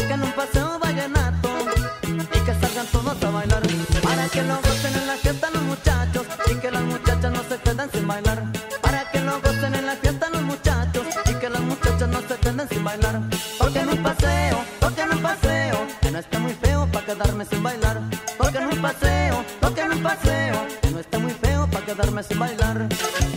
que en un paseo vallenato y que salgan todos a bailar, para que lo gocen en la fiesta los muchachos y que las muchachas no se queden sin bailar, para que lo gocen en la fiesta los muchachos y que las muchachas no se queden sin bailar, porque en un paseo, que no está muy feo para quedarme sin bailar, porque en un paseo, que no está muy feo para quedarme sin bailar.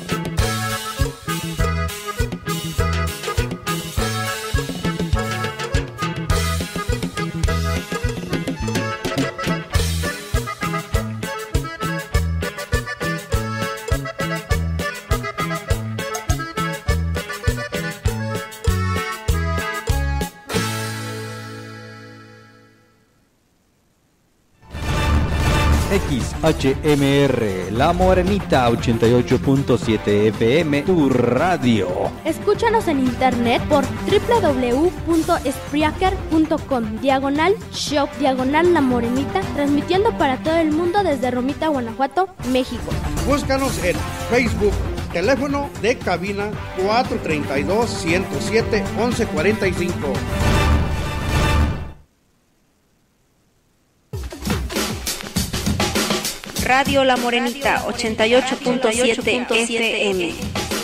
XHMR, La Morenita 88.7 FM, tu radio. Escúchanos en internet por www.spreaker.com/shop /La Morenita, transmitiendo para todo el mundo desde Romita, Guanajuato, México. Búscanos en Facebook, teléfono de cabina 432-107-1145. Radio La Morenita 88.7 FM.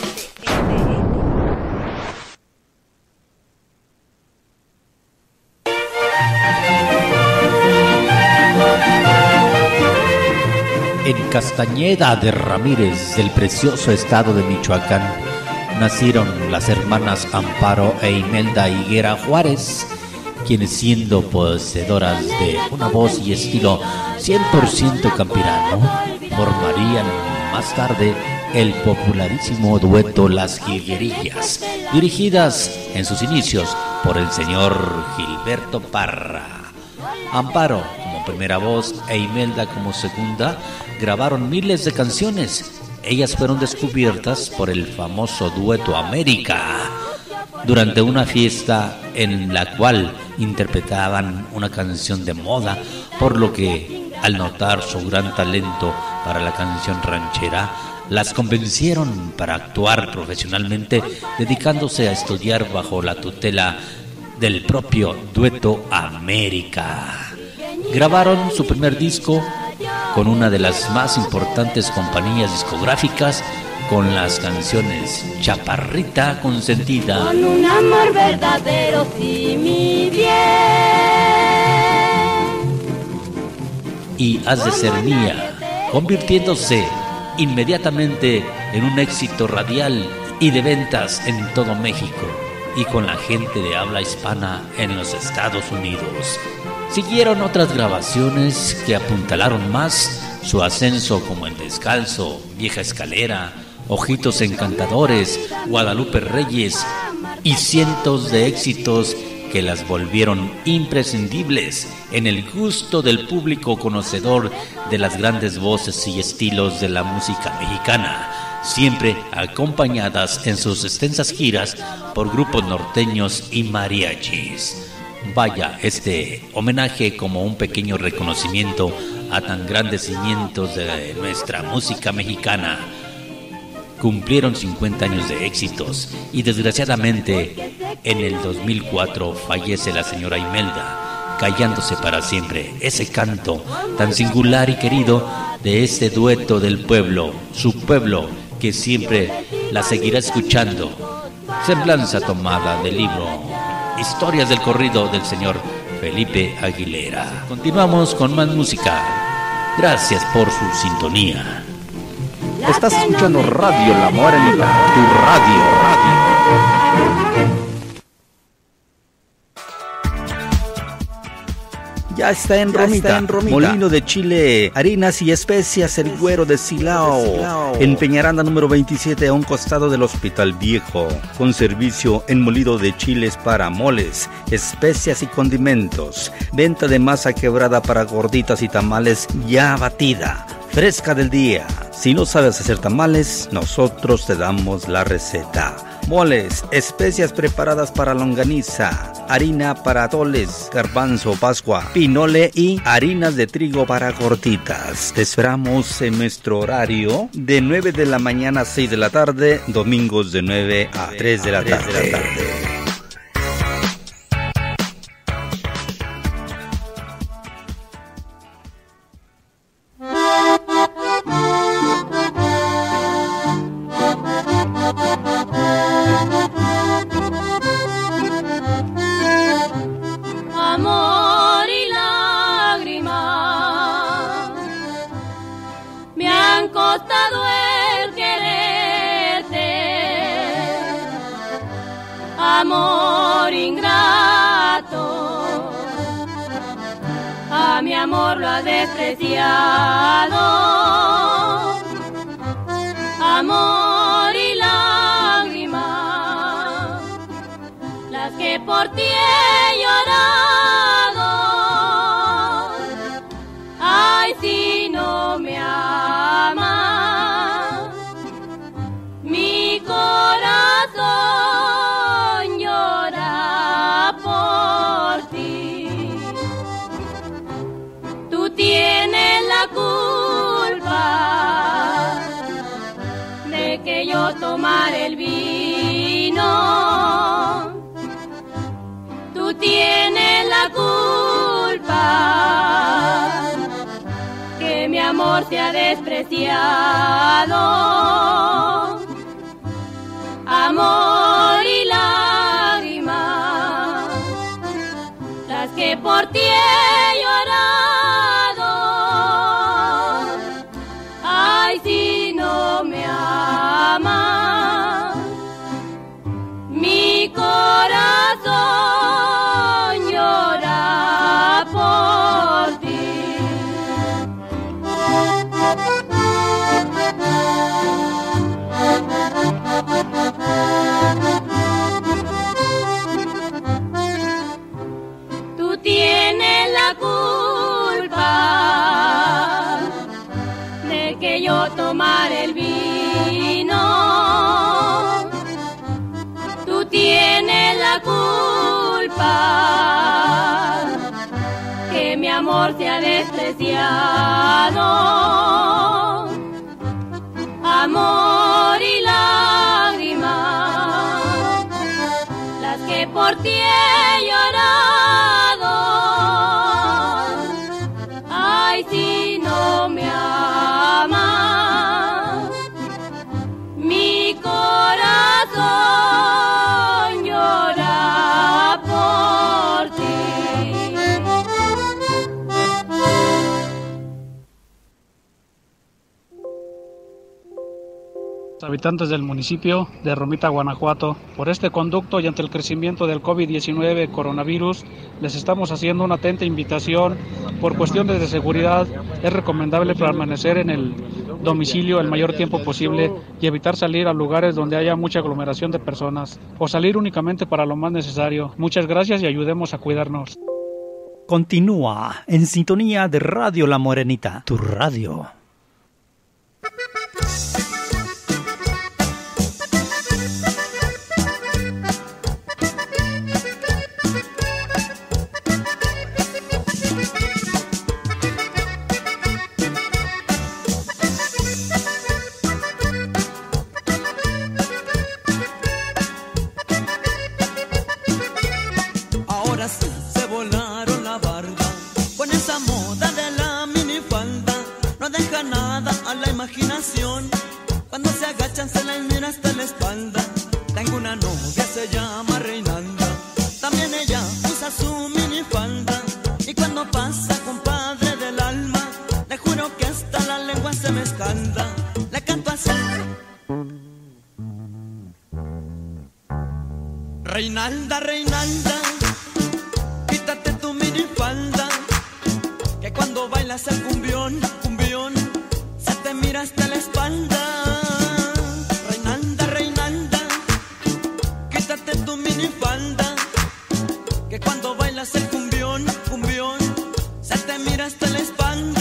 En Castañeda de Ramírez, del precioso estado de Michoacán, nacieron las hermanas Amparo e Imelda Higuera Juárez, quienes siendo poseedoras de una voz y estilo 100% campirano, formarían más tarde el popularísimo dueto Las Jilguerillas, dirigidas en sus inicios por el señor Gilberto Parra. Amparo como primera voz e Imelda como segunda grabaron miles de canciones. Ellas fueron descubiertas por el famoso dueto América durante una fiesta en la cual interpretaban una canción de moda, por lo que al notar su gran talento para la canción ranchera, las convencieron para actuar profesionalmente, dedicándose a estudiar bajo la tutela del propio dueto América. Grabaron su primer disco con una de las más importantes compañías discográficas, con las canciones Chaparrita Consentida, con un amor verdadero, sí, mi bien, y Has de Ser Mía, convirtiéndose inmediatamente en un éxito radial y de ventas en todo México y con la gente de habla hispana en los Estados Unidos. Siguieron otras grabaciones que apuntalaron más su ascenso, como El Descalzo, Vieja Escalera, Ojitos Encantadores, Guadalupe Reyes y cientos de éxitos que las volvieron imprescindibles en el gusto del público conocedor de las grandes voces y estilos de la música mexicana, siempre acompañadas en sus extensas giras por grupos norteños y mariachis. Vaya, este homenaje como un pequeño reconocimiento a tan grandes cimientos de nuestra música mexicana. Cumplieron 50 años de éxitos y desgraciadamente en el 2004 fallece la señora Imelda, callándose para siempre ese canto tan singular y querido de este dueto del pueblo, su pueblo que siempre la seguirá escuchando. Semblanza tomada del libro Historias del corrido del señor Felipe Aguilera. Continuamos con más música. Gracias por su sintonía. Estás escuchando Radio La Morenita, tu radio. Ya está en Romita, molino de chile, harinas y especias, el Güero de Silao, en Peñaranda número 27, a un costado del Hospital Viejo, con servicio en molido de chiles para moles, especias y condimentos, venta de masa quebrada para gorditas y tamales ya batida, fresca del día. Si no sabes hacer tamales, nosotros te damos la receta. Moles, especias preparadas para longaniza, harina para atoles, garbanzo, pascua, pinole y harinas de trigo para gorditas. Te esperamos en nuestro horario de 9 de la mañana a 6 de la tarde, domingos de 9 a 3 de la tarde. amor ingrato, a mi amor lo has despreciado. Amor y lágrimas, las que por ti he llorado. Ay, si no me amas, mi corazón llora por ti. Tú tienes la culpa de que yo tomara el vino. Tú tienes la culpa que mi amor te ha despreciado. Amor y lágrimas, las que por ti he llorado. Ay, si no me amas, mi corazón llora por ti. Tú tienes la culpa de que yo tomara el vino. Tú tienes la culpa que mi amor te ha despreciado. Amor y lágrimas, las que por ti he llorado. Ay, si no me amas, mi corazón llora por ti. Habitantes del municipio de Romita, Guanajuato, por este conducto y ante el crecimiento del COVID-19 coronavirus, les estamos haciendo una atenta invitación. Por cuestiones de seguridad, es recomendable permanecer en el domicilio el mayor tiempo posible y evitar salir a lugares donde haya mucha aglomeración de personas o salir únicamente para lo más necesario. Muchas gracias y ayudemos a cuidarnos. Continúa en sintonía de Radio La Morenita, tu radio. Cuando se agachan se les mira hasta la espalda. Tengo una novia, se llama Reinalda. También ella usa su minifalda. Y cuando pasa, compadre del alma, le juro que hasta la lengua se me escalda. Le canto así: Reinalda, Reinalda, quítate tu minifalda, que cuando bailas el cumbión, cumbión, se te mira hasta la espalda. Reinalda, Reinalda, quítate tu minifalda, que cuando bailas el cumbión, cumbión, se te mira hasta la espalda.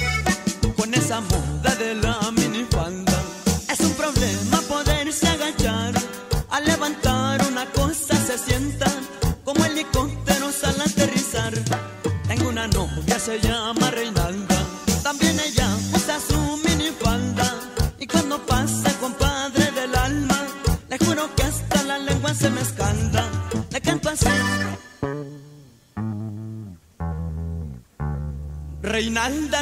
Moda de la minifalda es un problema poderse agachar.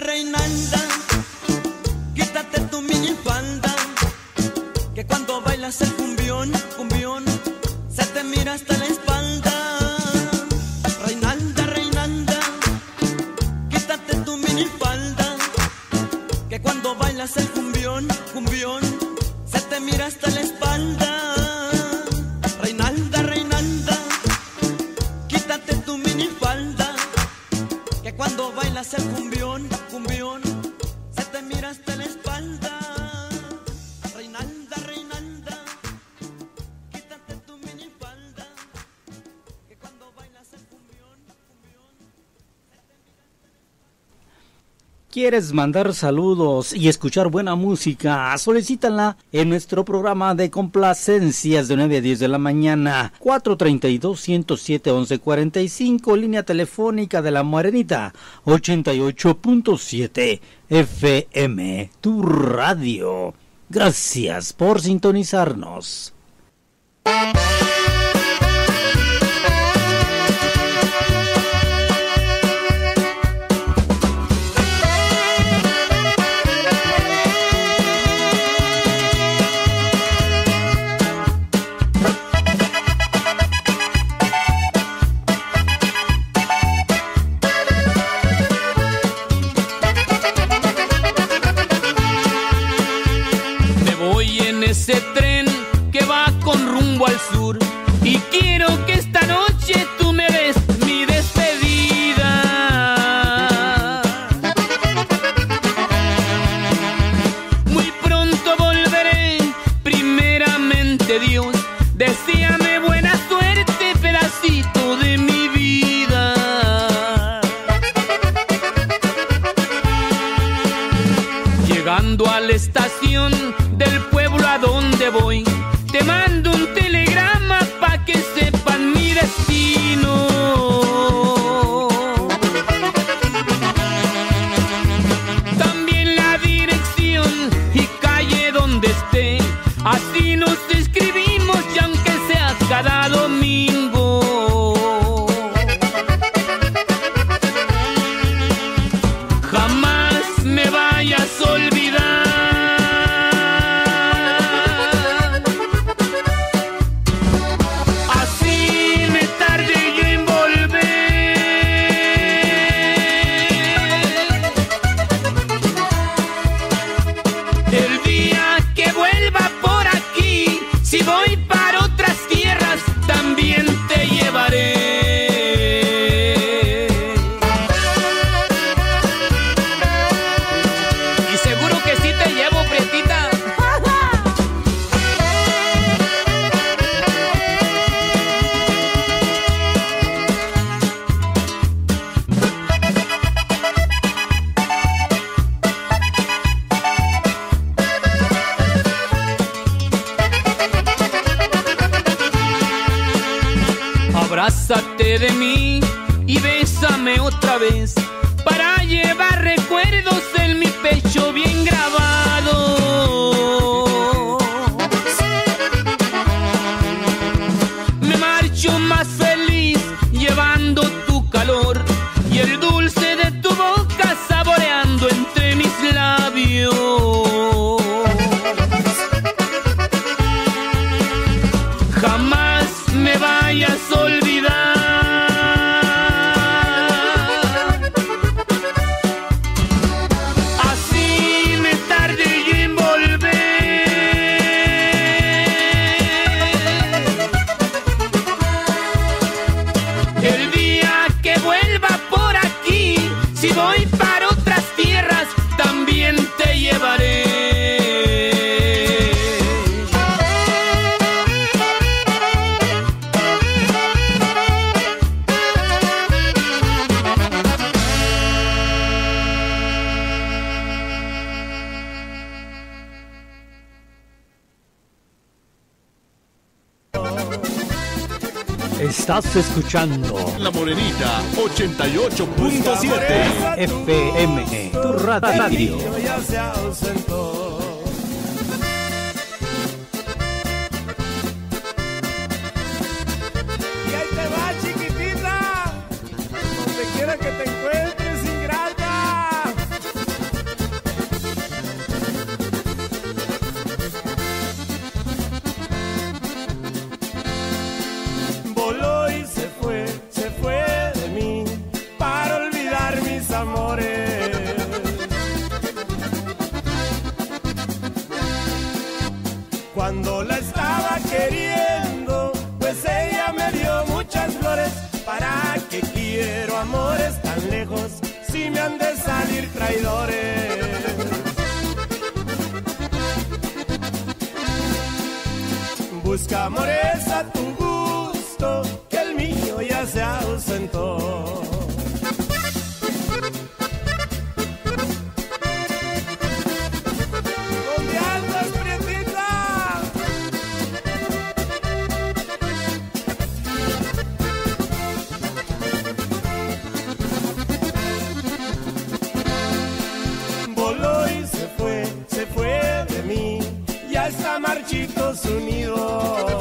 Reinalda, quítate tu minifalda, que cuando bailas el cumbión, cumbión, se te mira hasta la espalda. Reinalda, Reinalda, quítate tu minifalda, que cuando bailas el cumbión, cumbión, se te mira hasta la espalda. Reinalda, Reinalda, quítate tu minifalda, que cuando bailas el cumbión, cumbión, se te mira hasta la espalda. Reinalda, Reinalda, quítate tu minifalda, que cuando bailas el cumbión, cumbión, se te mira hasta la espalda. ¿Quieres mandar saludos y escuchar buena música? Solicítala en nuestro programa de complacencias de 9 a 10 de la mañana. 432-107-1145, línea telefónica de La Morenita, 88.7 FM, tu radio. Gracias por sintonizarnos. Ese tren que va con rumbo al sur, y quiero que esta noche tú me des mi despedida. Muy pronto volveré, primeramente Dios, deséame buena suerte, pedacito de mi vida. Llegando a la estación del pueblo a donde voy, te mando un telegrama pa' que sepan mi destino. También la dirección y calle donde esté, así nos escribimos y aunque sea cada domingo. Jamás me vayas a olvidar. Abrázate de mí y bésame otra vez para llevar recuerdos en mi pecho bien grabado. Me marcho más feliz llevando tu calor y el dulce de tu boca saboreando entre mis labios. Jamás me vayas a olvidar. Así me tardé yo en volver. El día que vuelva por aquí, si voy para otras tierras, también te llevaré. Estás escuchando La Morenita 88.7 FM, tu radio. Ya se ausentó. Y ahí te va, chiquitita, donde quiera que te encuentres, ingrata. Cuando la estaba queriendo, pues ella me dio muchas flores. ¿Para qué quiero amores tan lejos si me han de salir traidores? Busca amores a tu gusto, que el mío ya se ausentó. Está marchitos unidos.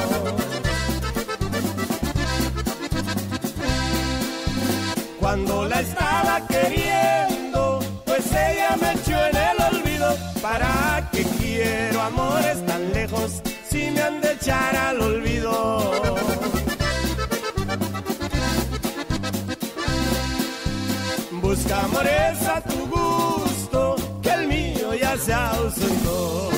Cuando la estaba queriendo, pues ella me echó en el olvido. ¿Para qué quiero amores tan lejos si me han de echar al olvido? Busca amores a tu gusto, que el mío ya se ausentó.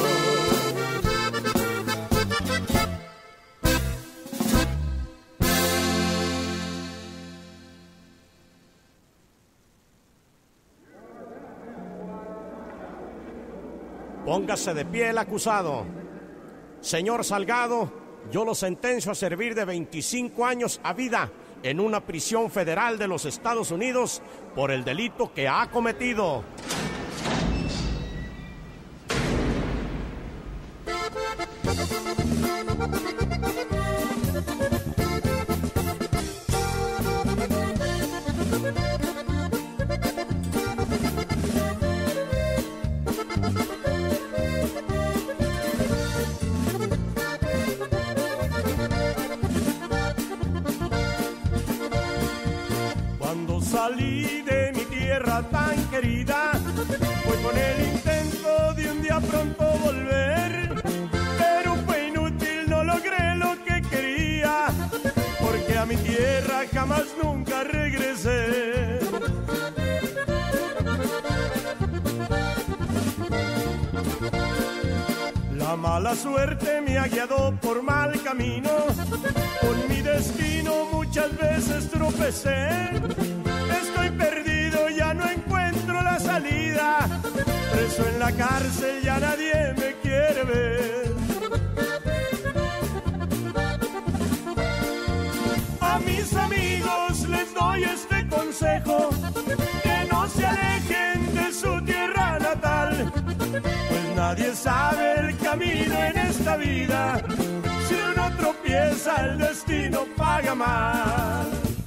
Póngase de pie el acusado. Señor Salgado, yo lo sentencio a servir de 25 años a vida en una prisión federal de los Estados Unidos por el delito que ha cometido. Salí de mi tierra tan querida, fue con el intento de un día pronto volver, pero fue inútil, no logré lo que quería, porque a mi tierra jamás nunca regresé. La mala suerte me ha guiado por mal camino, con mi destino muchas veces tropecé. Estoy perdido, ya no encuentro la salida, preso en la cárcel, ya nadie me quiere ver. A mis amigos les doy este consejo, que no se alejen de su tierra natal, pues nadie sabe el camino en esta vida, si uno tropieza el destino paga mal.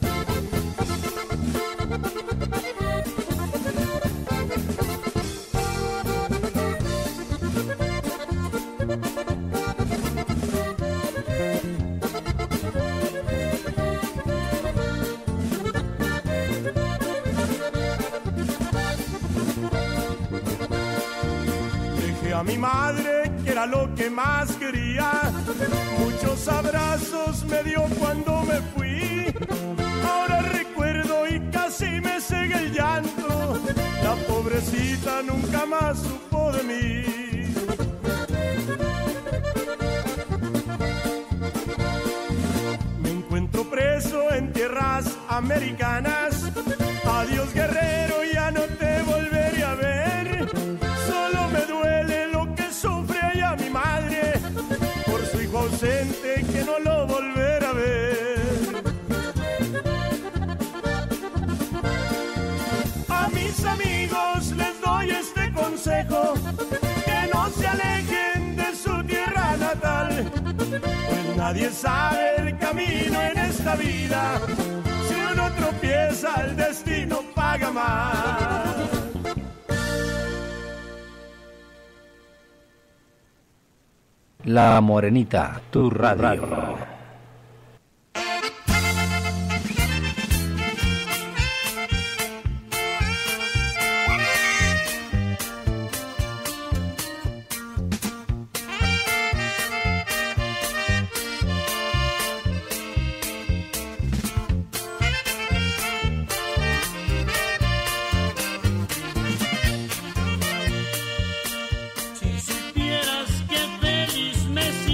A mi madre, que era lo que más quería, muchos abrazos me dio cuando me fui. Ahora recuerdo y casi me sigue el llanto, la pobrecita nunca más supo de mí. Me encuentro preso en tierras americanas. Adiós guerrero, ya no te volveré a ver. Solo me duele lo que sufre allá mi madre por su hijo ausente, que no lo volverá a ver. A mis amigos les doy este consejo, que no se alejen de su tierra natal, pues nadie sabe el camino en esta vida, si uno tropieza el destino paga más. La Morenita, tu radio. Si supieras que feliz me siento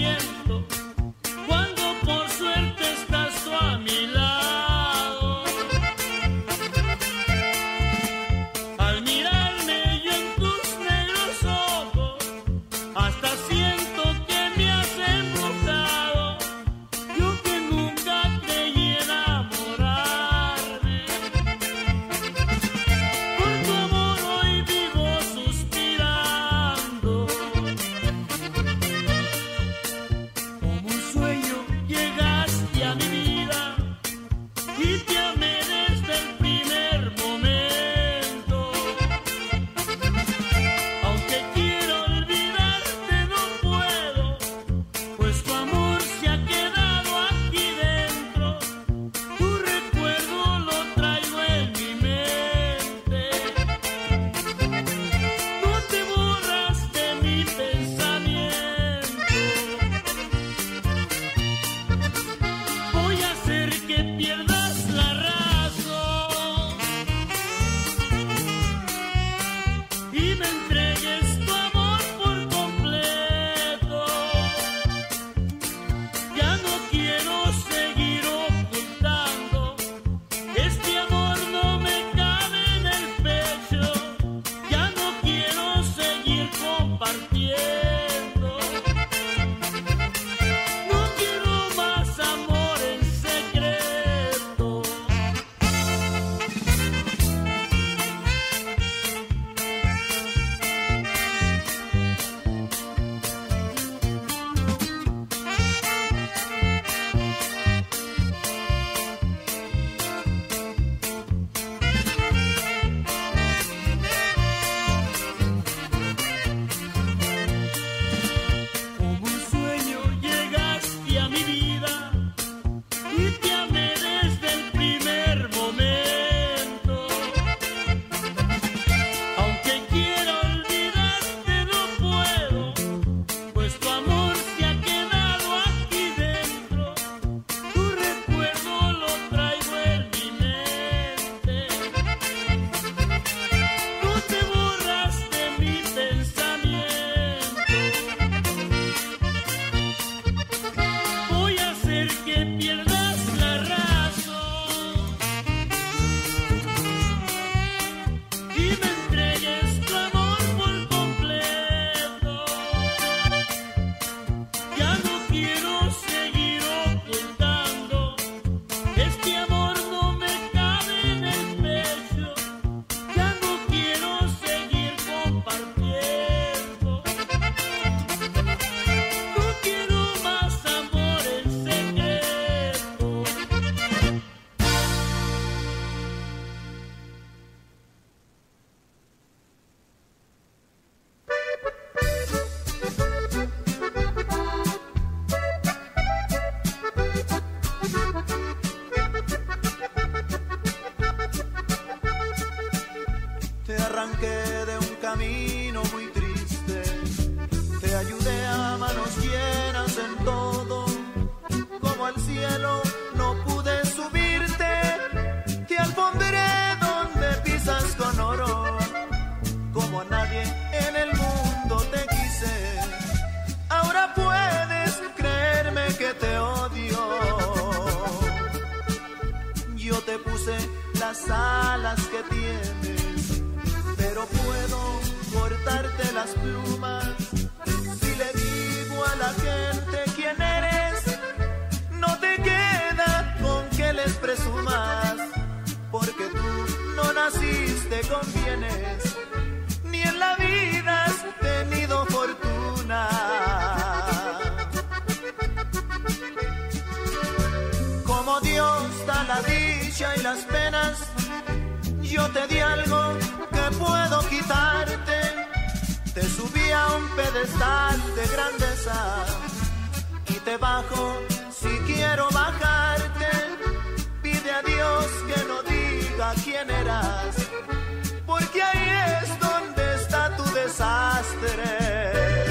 camino muy triste. Te ayudé a manos llenas en todo, como al cielo no pude subirte. Te alfombré donde pisas con oro, como a nadie en el mundo te quise. Ahora puedes creerme que te odio. Yo te puse las alas que tienes, pero puedo cortarte las plumas. Si le digo a la gente quién eres, no te queda con que les presumas, porque tú no naciste con bienes, ni en la vida has tenido fortuna. Como Dios da la dicha y las penas, yo te di algo que puedo quitarte. Te subí a un pedestal de grandeza y te bajo si quiero bajarte. Pide a Dios que no diga quién eras, porque ahí es donde está tu desastre.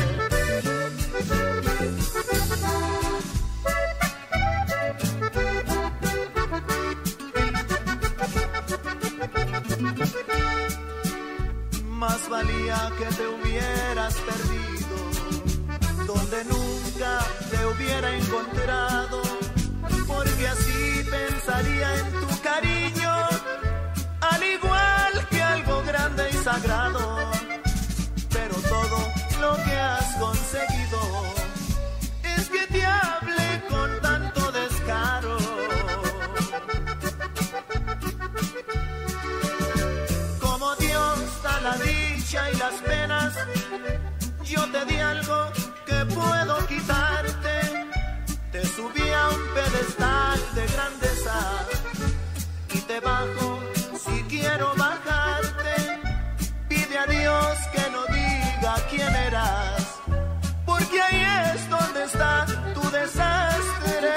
Más valía que te hubieras perdido, donde nunca te hubiera encontrado, porque así pensaría en tu cariño, al igual que algo grande y sagrado. Pero todo lo que has conseguido es que te hable con tanto descaro. Como Dios da la dicha y las penas, yo te di algo que puedo quitarte. Te subí a un pedestal de grandeza y te bajo si quiero bajarte. Pide a Dios que no diga quién eras, porque ahí es donde está tu desastre.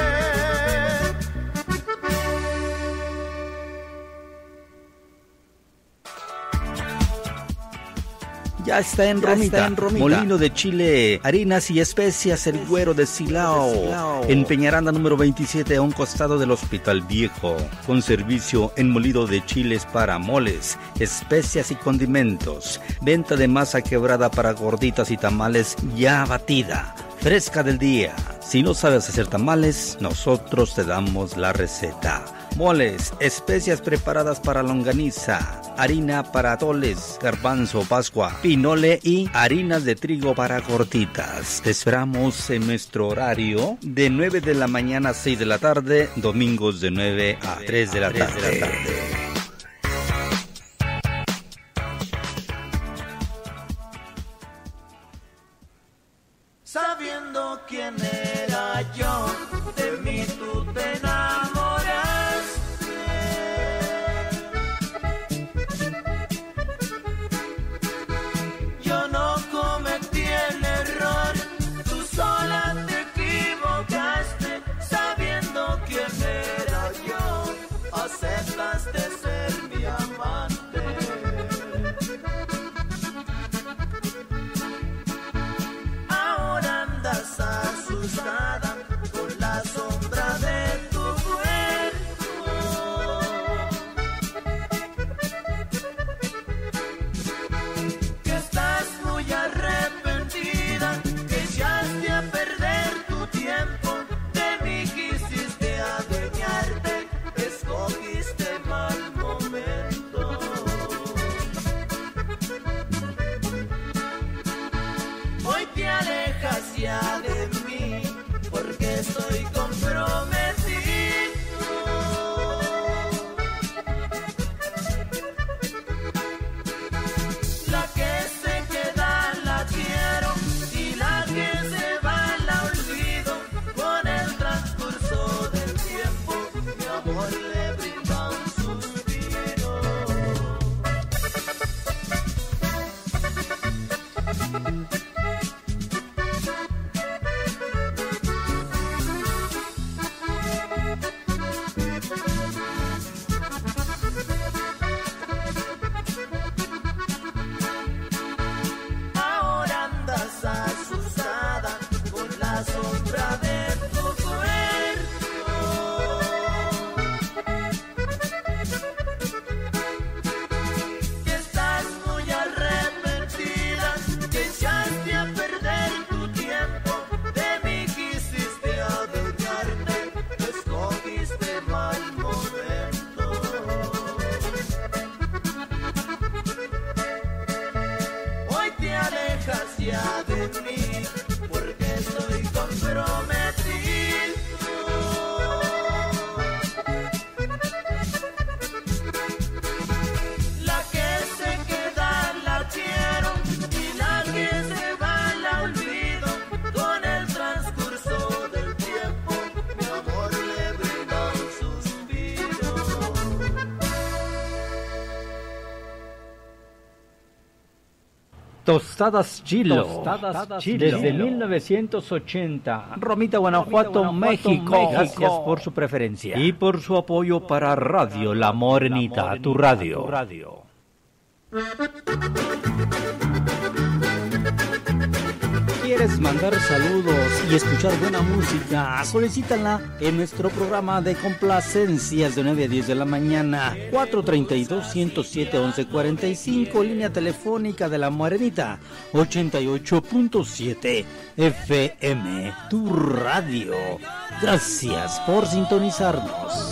Ya está en Romita, molino de chile, harinas y especias, el güero de Silao. En Peñaranda número 27, a un costado del Hospital Viejo. Con servicio en molido de chiles para moles, especias y condimentos. Venta de masa quebrada para gorditas y tamales ya batida, fresca del día. Si no sabes hacer tamales, nosotros te damos la receta. Moles, especias preparadas para longaniza, harina para atoles, garbanzo, pascua, pinole y harinas de trigo para gorditas. Te esperamos en nuestro horario de 9 de la mañana a 6 de la tarde, domingos de 9 a 3 de la tarde. Sabiendo quién era yo, de mí tú te enamoraste. Yo no cometí el error, tú sola te equivocaste. Sabiendo quién era yo, aceptaste ser mi amante. Ahora andas asustada con la sombra Tostadas Chilo, desde 1980, Romita, Guanajuato, México. Gracias por su preferencia y por su apoyo para Radio La Morenita, tu radio. ¿Quieres mandar saludos y escuchar buena música? Solicítala en nuestro programa de complacencias de 9 a 10 de la mañana, 432-107-1145, línea telefónica de La Morenita, 88.7 FM, tu radio. Gracias por sintonizarnos.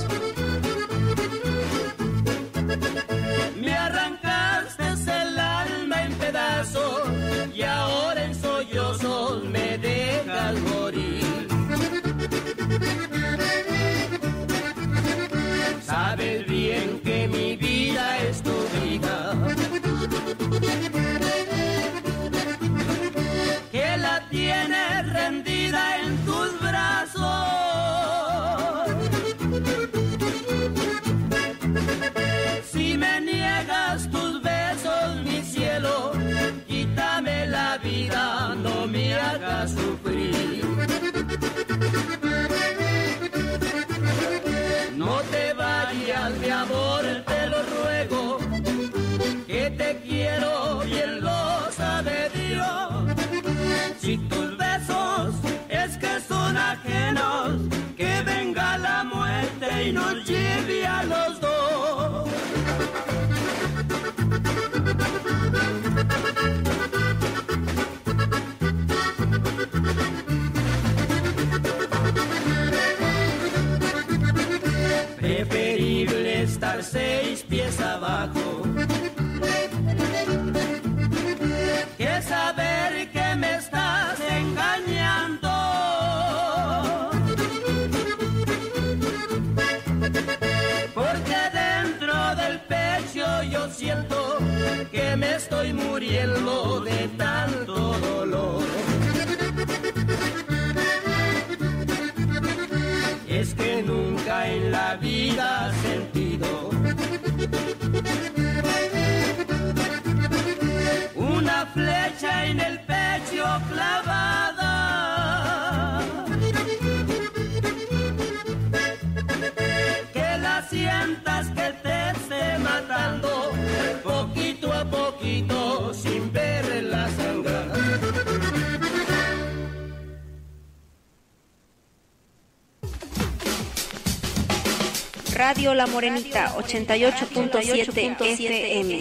Me arrancaste el alma en pedazos y ahora en sollozos me dejas morir. Sabes bien que mi vida es tu vida, que la tienes rendida en tus brazos. Si me niegas tus besos, mi cielo, quítame la vida, no me hagas sufrir. No te vayas, mi amor, te lo ruego, que te quiero, bien lo sabe Dios. Si tus besos es que son ajenos, que venga la muerte y nos lleve a los dos. Preferible estar 6 pies abajo que saber que me estás engañando. Porque dentro del pecho yo siento que me estoy muriendo de tanto dolor. Es que nunca en la vida he sentido una flecha en el pecho clavada, que la sientas que te esté matando poquito a poquito sin ver la sangre. Radio La Morenita 88.7 FM.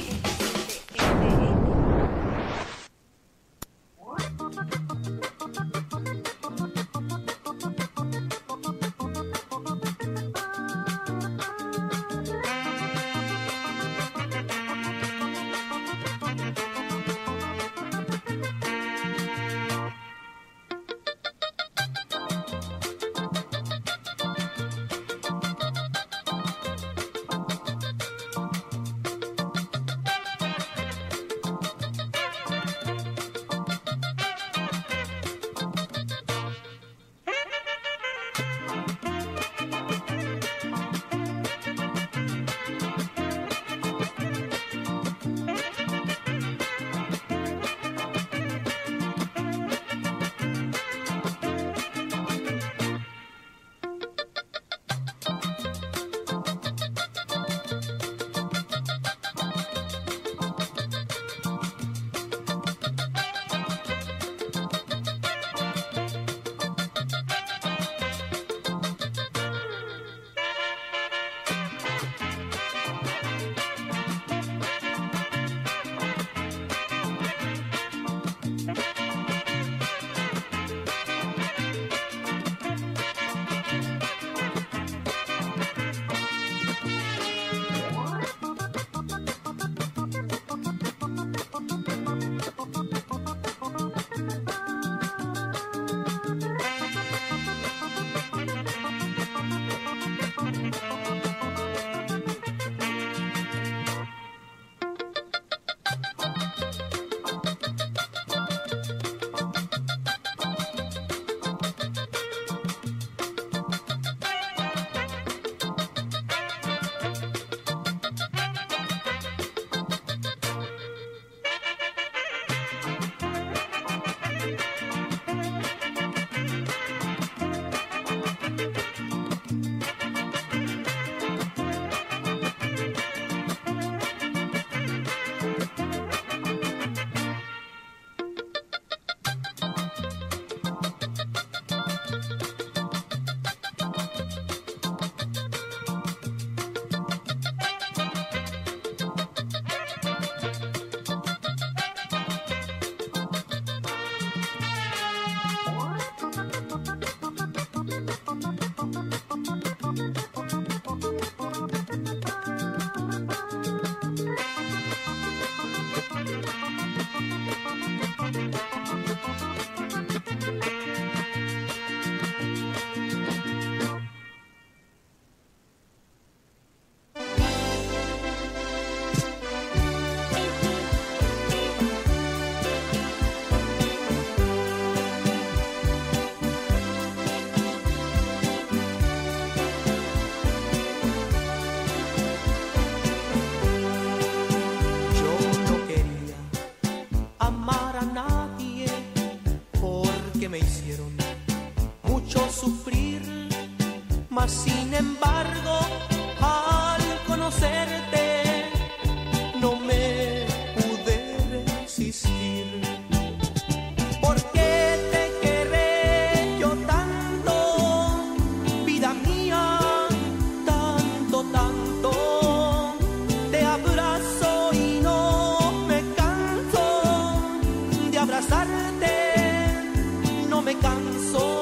mucho sufrir, mas sin embargo al conocerte no me pude resistir. ¿Por qué te querré yo tanto, vida mía? Tanto, tanto. Te abrazo y no me canso de abrazarte, no me canso.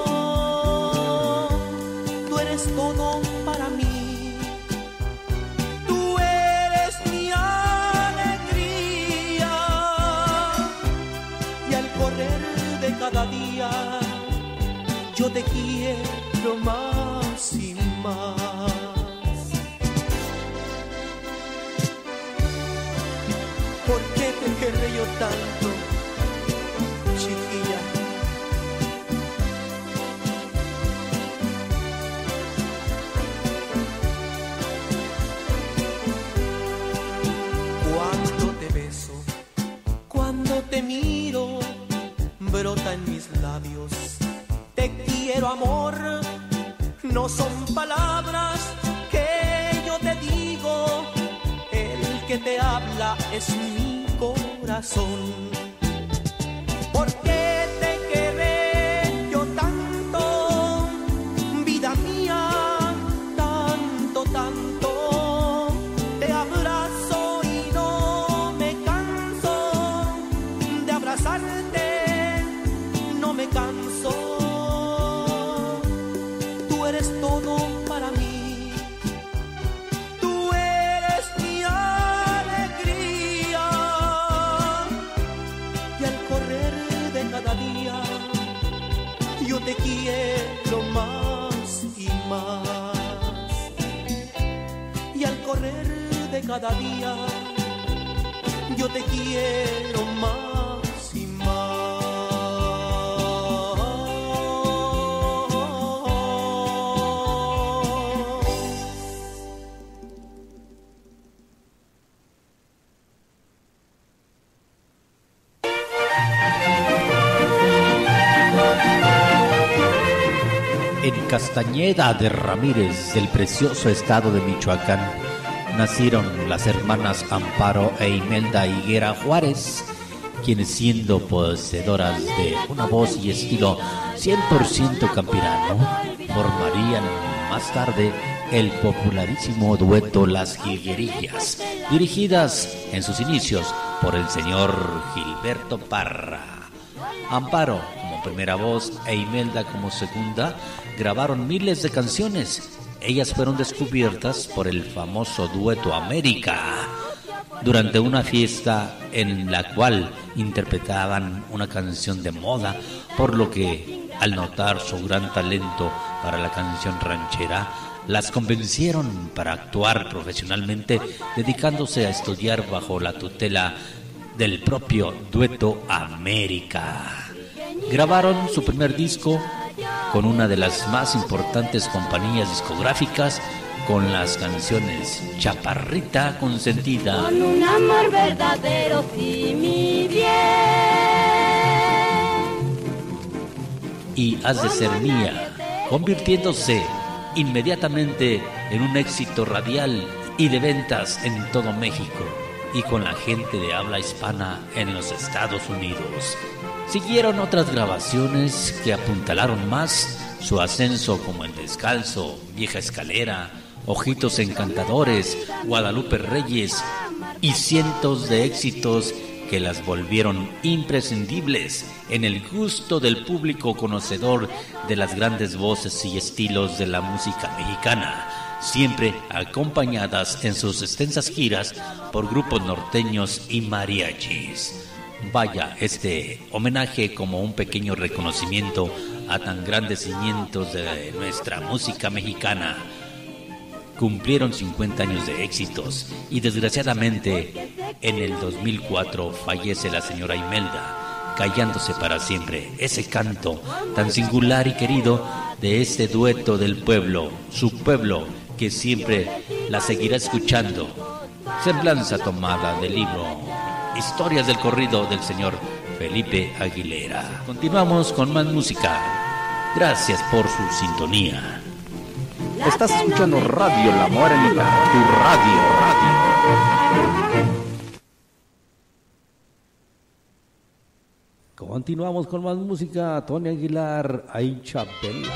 Tú eres todo para mí. Tú eres mi alegría. Y al correr de cada día yo te quiero más y más. ¿Por qué te querré yo tanto, chiquilla? Cuando te beso, cuando te miro, brota en mis labios. Te quiero, amor, no son palabras que yo te digo. El que te habla es mi corazón. ¿Por qué te querré yo tanto, vida mía? Tanto, tanto. Te abrazo y no me canso de abrazarte, no me canso. Tú eres todo para mí. Tú eres mi alegría. Y al correr de cada día yo te quiero más y más. Y al correr de cada día yo te quiero más y más. En Castañeda de Ramírez, del precioso estado de Michoacán, nacieron las hermanas Amparo e Imelda Higuera Juárez, quienes siendo poseedoras de una voz y estilo 100% campirano, formarían más tarde el popularísimo dueto Las Jilguerillas, dirigidas en sus inicios por el señor Gilberto Parra. Amparo como primera voz e Imelda como segunda grabaron miles de canciones. Ellas fueron descubiertas por el famoso dueto América durante una fiesta en la cual interpretaban una canción de moda, por lo que al notar su gran talento para la canción ranchera, las convencieron para actuar profesionalmente, dedicándose a estudiar bajo la tutela del propio dueto América. Grabaron su primer disco con una de las más importantes compañías discográficas, con las canciones Chaparrita Consentida, Con un amor verdadero, sí, mi bien, y Has de Ser Mía, convirtiéndose inmediatamente en un éxito radial y de ventas en todo México y con la gente de habla hispana en los Estados Unidos. Siguieron otras grabaciones que apuntalaron más su ascenso, como El Descalzo, Vieja Escalera, Ojitos Encantadores, Guadalupe Reyes y cientos de éxitos que las volvieron imprescindibles en el gusto del público conocedor de las grandes voces y estilos de la música mexicana, siempre acompañadas en sus extensas giras por grupos norteños y mariachis. Vaya, este homenaje como un pequeño reconocimiento a tan grandes cimientos de nuestra música mexicana. Cumplieron 50 años de éxitos y desgraciadamente en el 2004 fallece la señora Imelda, callándose para siempre ese canto tan singular y querido de este dueto del pueblo, su pueblo que siempre la seguirá escuchando. Semblanza tomada del libro Historias del corrido del señor Felipe Aguilera. Continuamos con más música. Gracias por su sintonía. Estás escuchando Radio La Morenita, tu radio. Continuamos con más música. Tony Aguilar, Ay Chabela.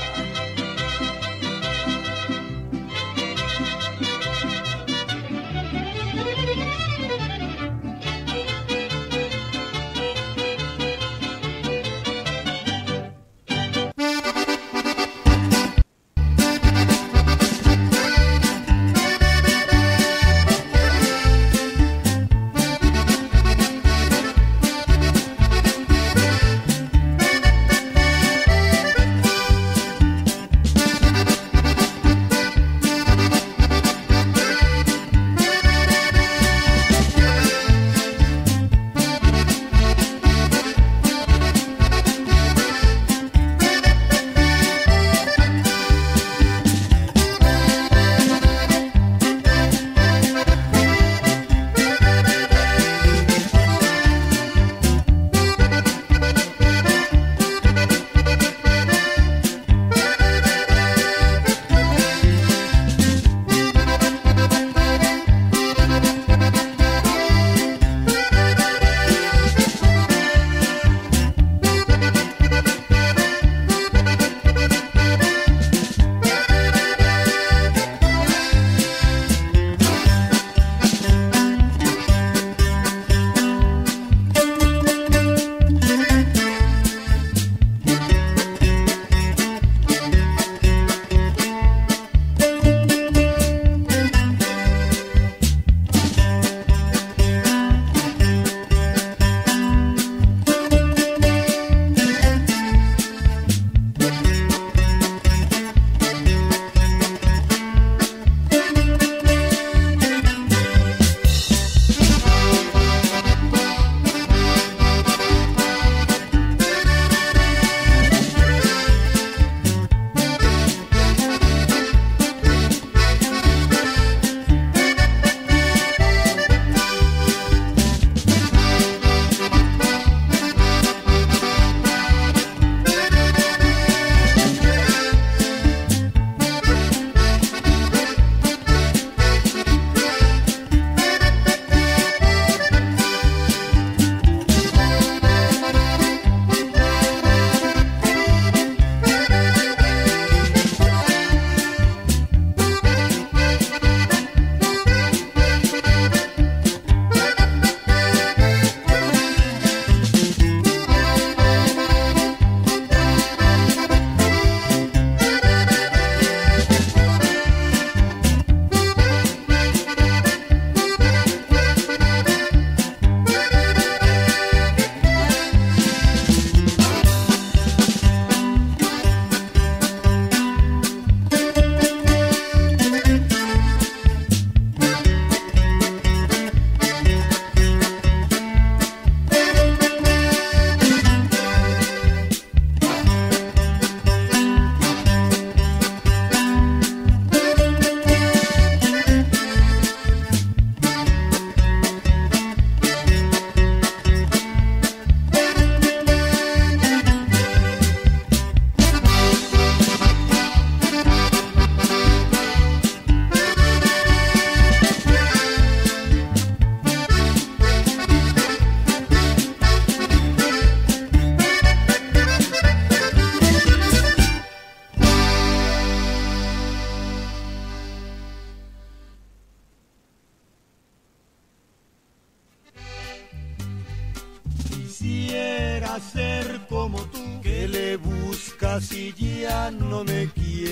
Quisiera ser como tú, que le buscas y ya no me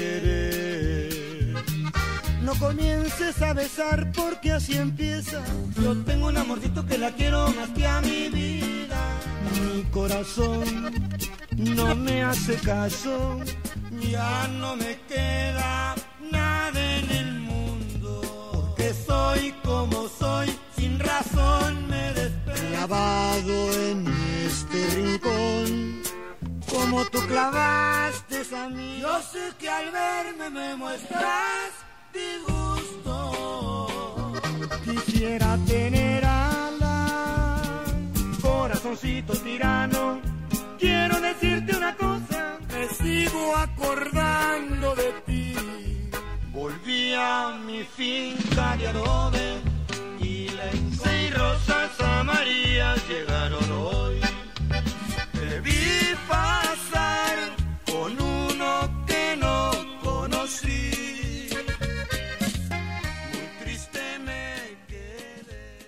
quieres. No comiences a besar porque así empieza. Yo tengo un amorcito que la quiero más que a mi vida. Mi corazón no me hace caso, ya no me queda nada en el mundo. Porque soy como soy, sin razón me desprecio. Clavado en este rincón, como tú clavaste a mí. Yo sé que al verme me muestras disgusto. Quisiera tener alas, corazoncito tirano, quiero decirte una cosa, me sigo acordando de ti. Volví a mi finca de adobe y las 6 rosas amarillas llegaron hoy. Te vi pasar con uno que no conocí. Muy triste me quedé.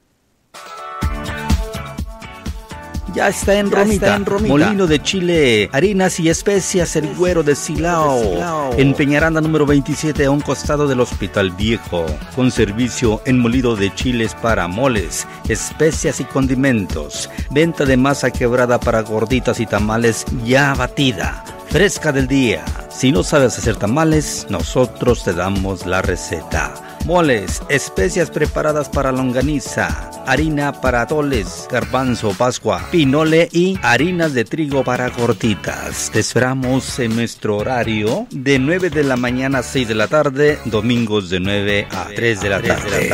Ya está en Romita, molino de chile, harinas y especias, el güero de Silao. En Peñaranda número 27, a un costado del Hospital Viejo. Con servicio en molido de chiles para moles, especias y condimentos. Venta de masa quebrada para gorditas y tamales ya batida, fresca del día. Si no sabes hacer tamales, nosotros te damos la receta. Moles, especias preparadas para longaniza, harina para atoles, garbanzo, pascua, pinole y harinas de trigo para gorditas. Te esperamos en nuestro horario de 9 de la mañana a 6 de la tarde, domingos de 9 a 3 de la tarde.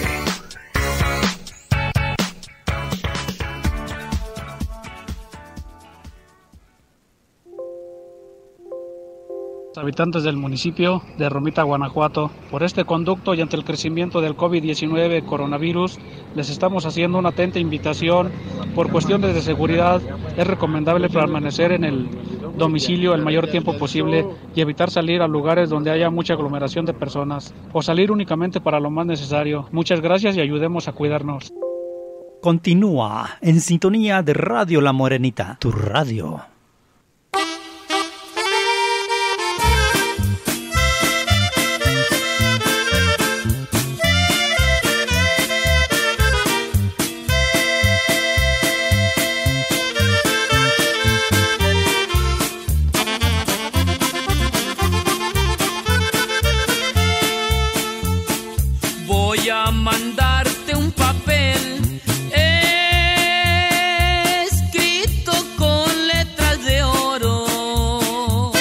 Habitantes del municipio de Romita, Guanajuato, por este conducto y ante el crecimiento del COVID-19 coronavirus, les estamos haciendo una atenta invitación. Por cuestiones de seguridad, es recomendable permanecer en el domicilio el mayor tiempo posible y evitar salir a lugares donde haya mucha aglomeración de personas o salir únicamente para lo más necesario. Muchas gracias y ayudemos a cuidarnos. Continúa en sintonía de Radio La Morenita, tu radio. Voy a mandarte un papel escrito con letras de oro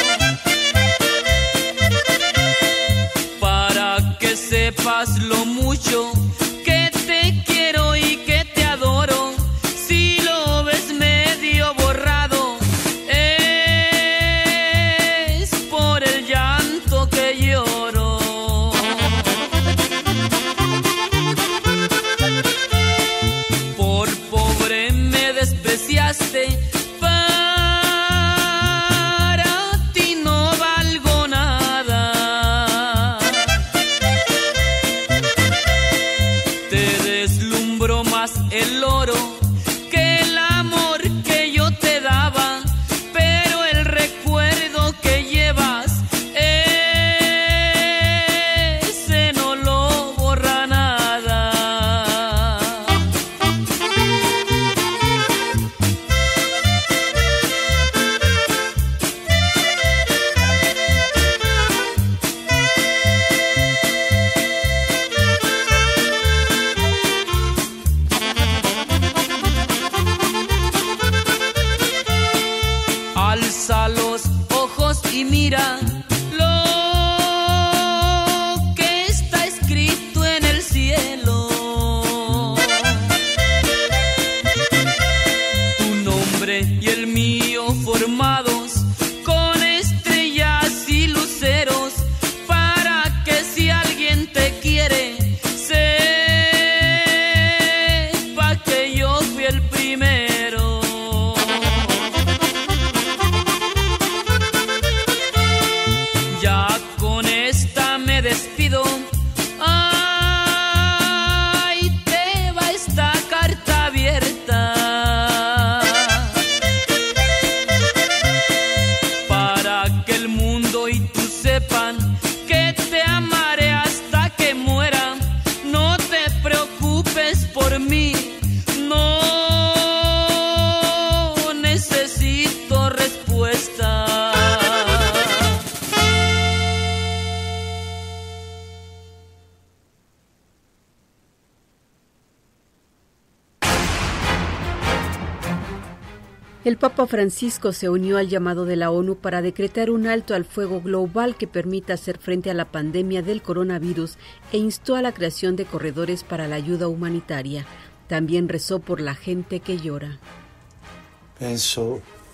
para que sepas lo mucho que te quiero y que te adoro. Si lo ves medio borrado es por el llanto que lloro. Para ti no valgo nada. Te deslumbró más el oro que el amor que yo te daba, pero el recuerdo que llevas ese no lo borra nada. Alza los ojos y mira lo que está escrito en el cielo. Tu nombre y el mío formados con estrellas y luceros, para que si alguien te quiere sepa que yo fui el primero. Ya con esta me despido. Ay, te va esta carta abierta para que el mundo y tú sepan que te amaré hasta que muera. No te preocupes por mí, no necesito respuesta. El Papa Francisco se unió al llamado de la ONU para decretar un alto al fuego global que permita hacer frente a la pandemia del coronavirus e instó a la creación de corredores para la ayuda humanitaria. También rezó por la gente que llora. Penso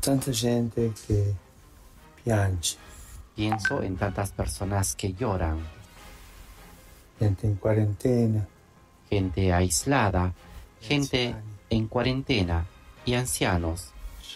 Tanta gente que piange. Pienso en tantas personas que lloran. Gente en cuarentena. Gente aislada. Gente en cuarentena. Y ancianos.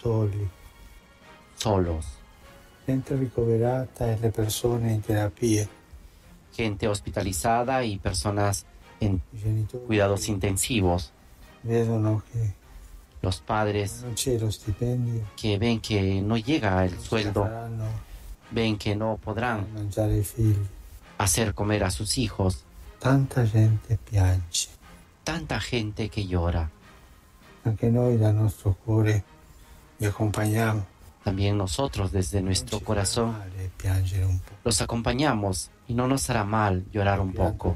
Solos. Gente ricoverata e le persone in terapia. Gente hospitalizada y personas en cuidados intensivos. Vedono che los padres non c'è lo stipendio, que ven que no llega el sueldo, ven que no podrán mangiare i figli, hacer comer a sus hijos. Tanta gente piange. Tanta gente que llora. Anche noi dal nostro cuore li accompagniamo. También nosotros desde nuestro corazón los acompañamos y no nos hará mal llorar un poco.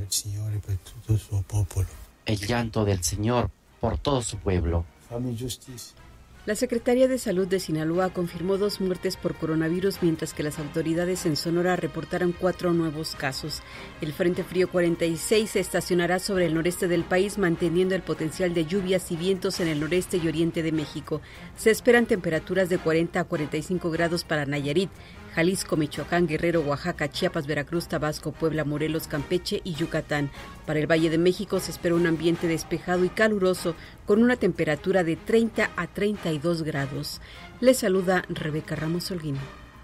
El llanto del Señor por todo su pueblo. La Secretaría de Salud de Sinaloa confirmó 2 muertes por coronavirus, mientras que las autoridades en Sonora reportaron 4 nuevos casos. El Frente Frío 46 se estacionará sobre el noreste del país, manteniendo el potencial de lluvias y vientos en el noreste y oriente de México. Se esperan temperaturas de 40 a 45 grados para Nayarit, Jalisco, Michoacán, Guerrero, Oaxaca, Chiapas, Veracruz, Tabasco, Puebla, Morelos, Campeche y Yucatán. Para el Valle de México se espera un ambiente despejado y caluroso con una temperatura de 30 a 32 grados. Les saluda Rebeca Ramos Holguín.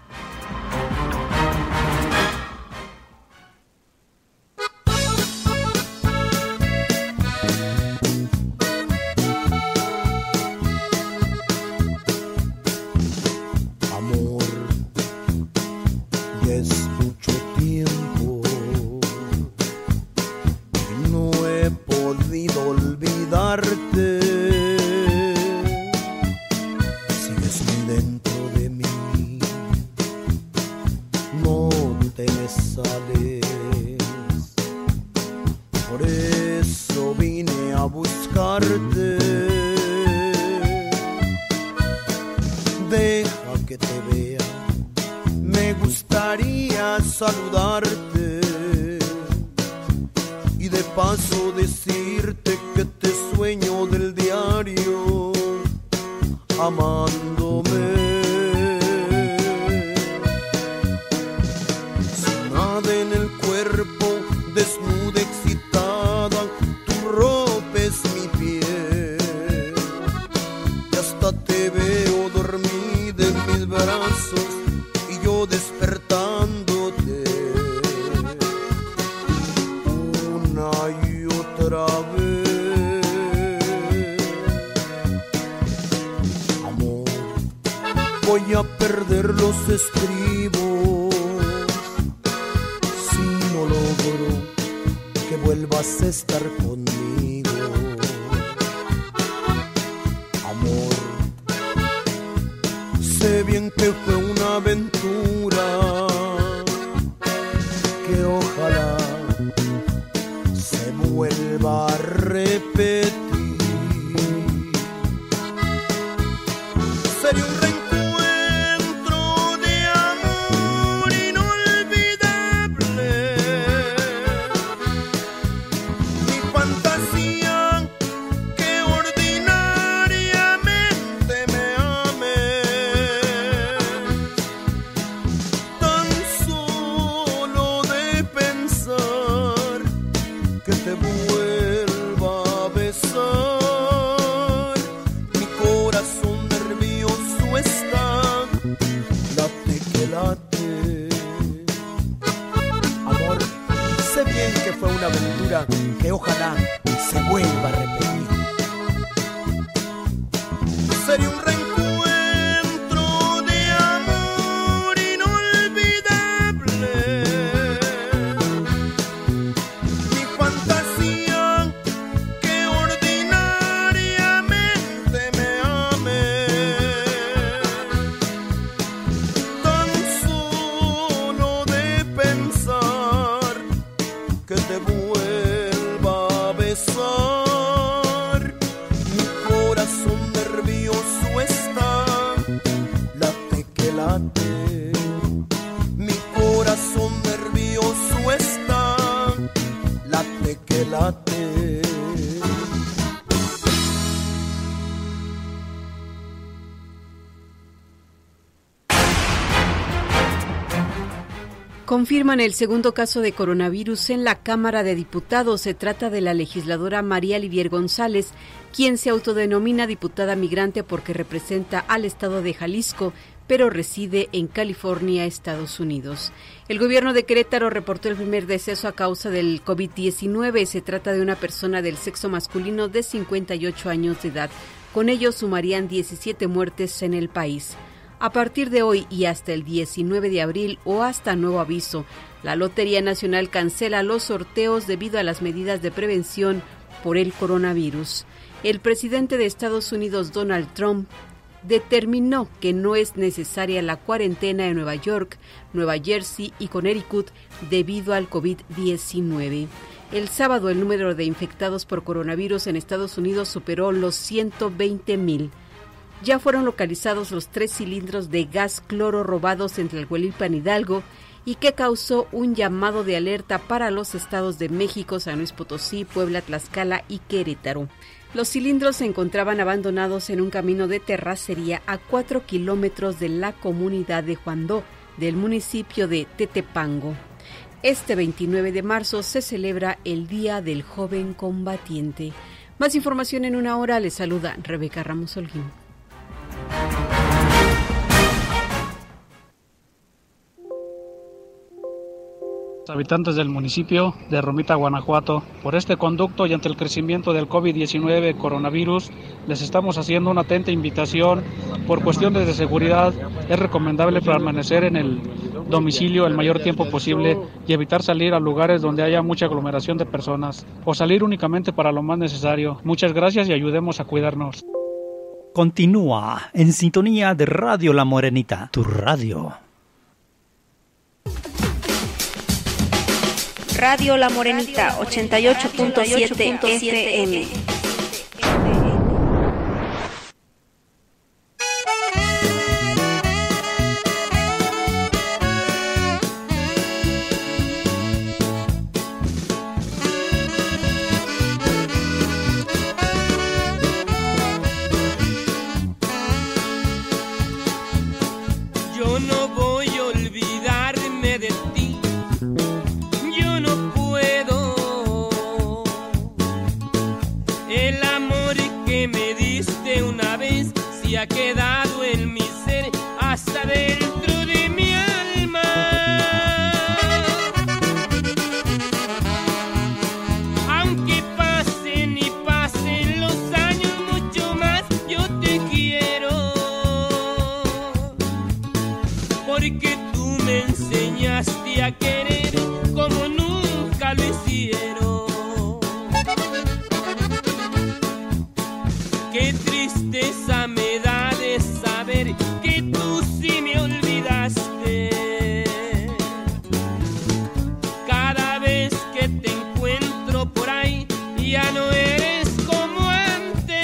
Saludarte y de paso decirte que te sueño del diario amándome. Sin nada en el cuerpo, desnuda, excitada, tú rompes mi piel y hasta te veo dormida en mis brazos y yo despertando otra vez. Amor, voy a perder los estribos si no logro que vuelvas a estar conmigo. Amor, sé bien que fue una aventura que ojalá vuelva a repetir. Sería un reencuentro de amor inolvidable. Mi fantasía que ordinariamente me ames. Tan solo de pensar que te vuelva a besar, mi corazón nervioso está, late que late. Amor, sé bien que fue una aventura que ojalá se vuelva a repetir. Sería un reencuentro de amor inolvidable. Que te vuelva a besar, mi corazón nervioso está, late que late, mi corazón nervioso está, late que late. Confirman el segundo caso de coronavirus en la Cámara de Diputados. Se trata de la legisladora María Livier González, quien se autodenomina diputada migrante porque representa al estado de Jalisco, pero reside en California, Estados Unidos. El gobierno de Querétaro reportó el primer deceso a causa del COVID-19. Se trata de una persona del sexo masculino de 58 años de edad. Con ello sumarían 17 muertes en el país. A partir de hoy y hasta el 19 de abril o hasta nuevo aviso, la Lotería Nacional cancela los sorteos debido a las medidas de prevención por el coronavirus. El presidente de Estados Unidos, Donald Trump, determinó que no es necesaria la cuarentena en Nueva York, Nueva Jersey y Connecticut debido al COVID-19. El sábado, el número de infectados por coronavirus en Estados Unidos superó los 120,000. Ya fueron localizados los 3 cilindros de gas cloro robados en Tlalhuelipan, Hidalgo, y que causó un llamado de alerta para los estados de México, San Luis Potosí, Puebla, Tlaxcala y Querétaro. Los cilindros se encontraban abandonados en un camino de terracería a 4 kilómetros de la comunidad de Juandó, del municipio de Tetepango. Este 29 de marzo se celebra el Día del Joven Combatiente. Más información en una hora. Les saluda Rebeca Ramos Holguín. Habitantes del municipio de Romita, Guanajuato, por este conducto y ante el crecimiento del COVID-19 coronavirus, les estamos haciendo una atenta invitación. Por cuestiones de seguridad, es recomendable permanecer en el domicilio el mayor tiempo posible y evitar salir a lugares donde haya mucha aglomeración de personas o salir únicamente para lo más necesario. Muchas gracias y ayudemos a cuidarnos. Continúa en sintonía de Radio La Morenita, tu radio. Radio La Morenita, 88.7 FM. Yo no voy a olvidarme de ti. Y ha quedado en mi ser hasta dentro de mi alma. Aunque pasen y pasen los años, mucho más yo te quiero, porque tú me enseñaste a querer como nunca lo hicieron. Qué tristeza me da de saber que tú sí me olvidaste. Cada vez que te encuentro por ahí, ya no eres como antes.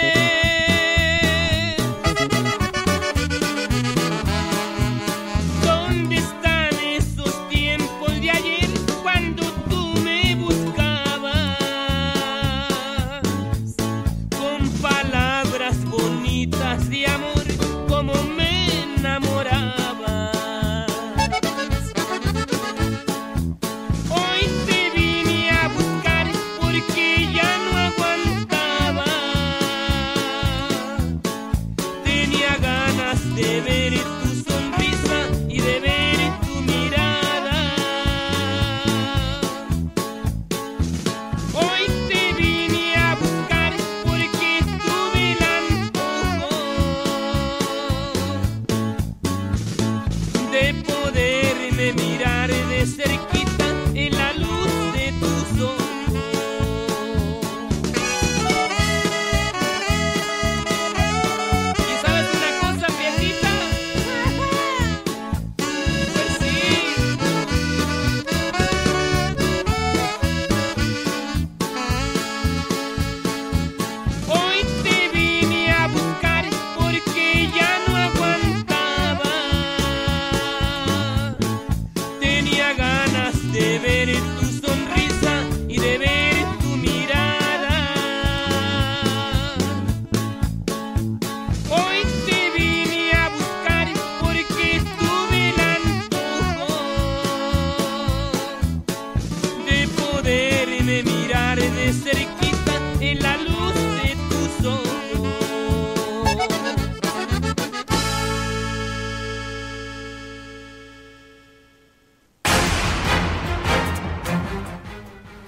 ¿Dónde están esos tiempos de ayer cuando tú me buscabas? Con palabras bonitas de amor, como me enamoraba. Hoy te vine a buscar porque ya no aguantaba. Tenía ganas de ver tu sonrisa y de ver tu mirada. Hoy te vine a buscar porque tuve el antojo de poderme mirar de cerquita en la luz de tus ojos. ¿Y sabes una cosa, piernita? Pues sí. Hoy te vine a buscar porque ya no aguantaba.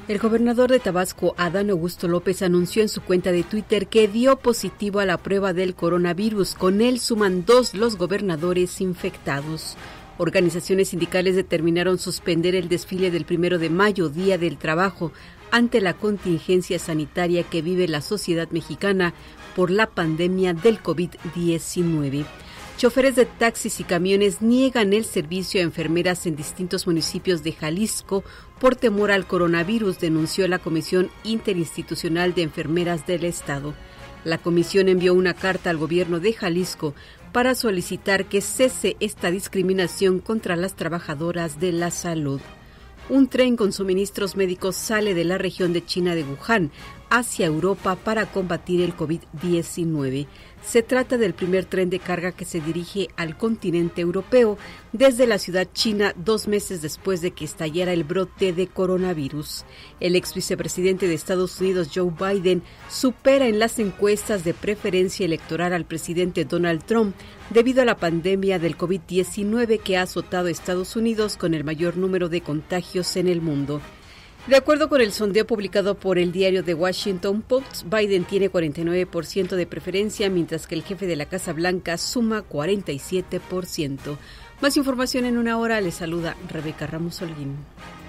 El gobernador de Tabasco, Adán Augusto López, anunció en su cuenta de Twitter que dio positivo a la prueba del coronavirus. Con él suman 2 los gobernadores infectados. Organizaciones sindicales determinaron suspender el desfile del 1 de mayo, Día del Trabajo, ante la contingencia sanitaria que vive la sociedad mexicana por la pandemia del COVID-19. Choferes de taxis y camiones niegan el servicio a enfermeras en distintos municipios de Jalisco por temor al coronavirus, denunció la Comisión Interinstitucional de Enfermeras del Estado. La comisión envió una carta al gobierno de Jalisco para solicitar que cese esta discriminación contra las trabajadoras de la salud. Un tren con suministros médicos sale de la región de China de Wuhan hacia Europa para combatir el COVID-19. Se trata del primer tren de carga que se dirige al continente europeo desde la ciudad china 2 meses después de que estallara el brote de coronavirus. El ex vicepresidente de Estados Unidos, Joe Biden, supera en las encuestas de preferencia electoral al presidente Donald Trump debido a la pandemia del COVID-19 que ha azotado a Estados Unidos con el mayor número de contagios en el mundo. De acuerdo con el sondeo publicado por el diario The Washington Post, Biden tiene 49% de preferencia, mientras que el jefe de la Casa Blanca suma 47%. Más información en una hora. Les saluda Rebeca Ramos Holguín.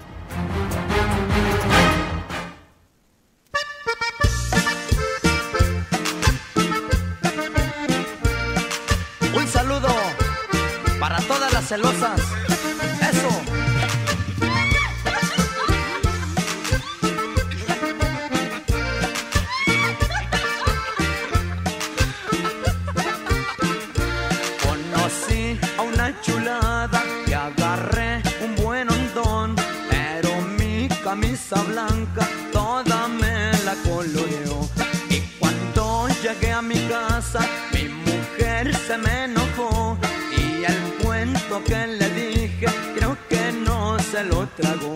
Un saludo para todas las celosas. Eso. Chulada y agarré un buen hondón, pero mi camisa blanca toda me la coloreó. Y cuando llegué a mi casa, mi mujer se me enojó y el cuento que le dije creo que no se lo tragó.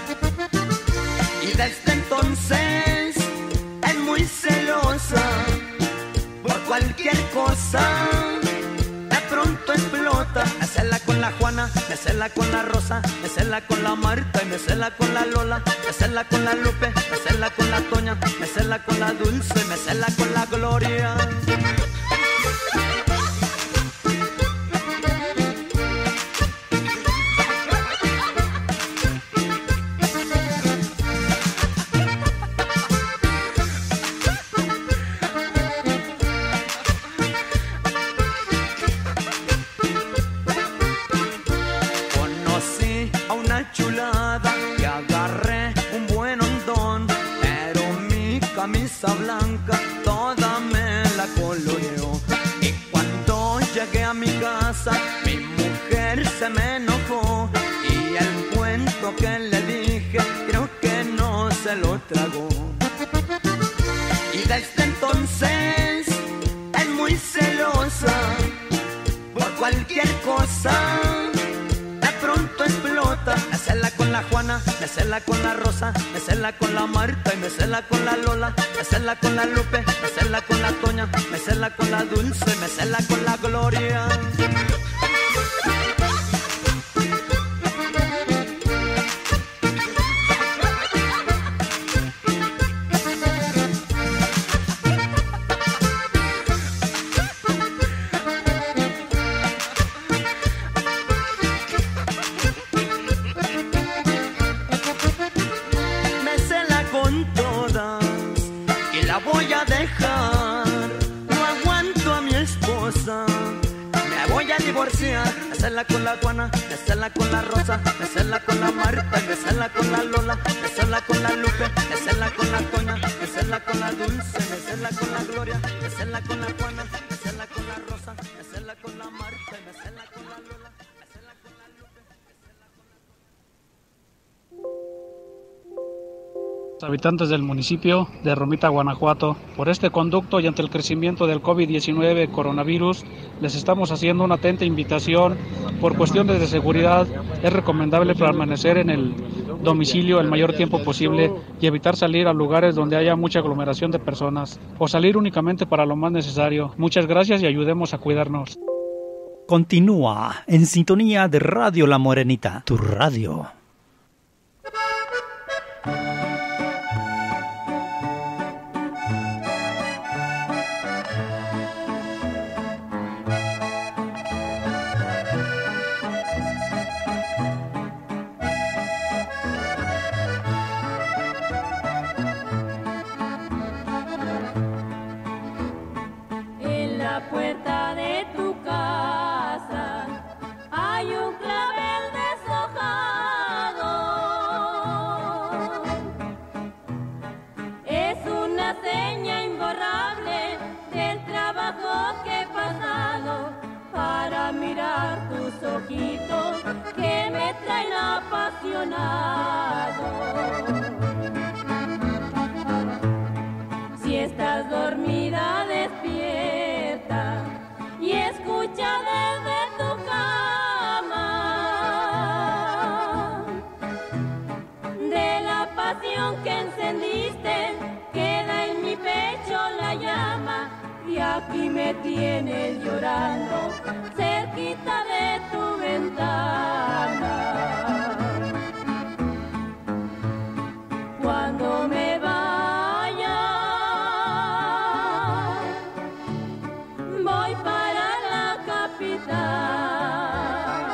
Y desde entonces es muy celosa por cualquier cosa. Pronto explota, me cela con la Juana, me cela con la Rosa, me cela con la Marta y me cela con la Lola, me cela con la Lupe, me cela con la Toña, me cela con la Dulce, me cela con la Gloria. Blanca toda me la coloreó. Y cuando llegué a mi casa, mi mujer se me enojó y el cuento que le dije creo que no se lo tragó. Y desde entonces es muy celosa por cualquier cosa. De pronto explota, me cela con la Juana, me cela con la Rosa, me cela con la Marta y me cela con la Lola, me cela con la Lupe, me cela con la Toña, me cela con la Dulce, me cela con la Gloria. Voy a dejar, no aguanto a mi esposa, me voy a divorciar. Me cela con la Juana, me cela con la Rosa, me cela con la Marta, me cela con la Lola, me cela con la Lupe, me cela con la Toña, me cela con la Dulce, me cela con la Gloria, me cela con la Juana, me cela con la Rosa, me cela con la Marta, me cela con la Lola, me cela con la Lupe, me cela con la Habitantes del municipio de Romita, Guanajuato, por este conducto y ante el crecimiento del COVID-19 coronavirus, les estamos haciendo una atenta invitación. Por cuestiones de seguridad, es recomendable permanecer en el domicilio el mayor tiempo posible y evitar salir a lugares donde haya mucha aglomeración de personas o salir únicamente para lo más necesario. Muchas gracias y ayudemos a cuidarnos. Continúa en sintonía de Radio La Morenita, tu radio. apasionado. Si estás dormida, despierta y escucha desde tu cama. De la pasión que encendiste, queda en mi pecho la llama. Y aquí me tienes llorando, cerquita de tu ventana. Cuando me vaya, voy para la capital.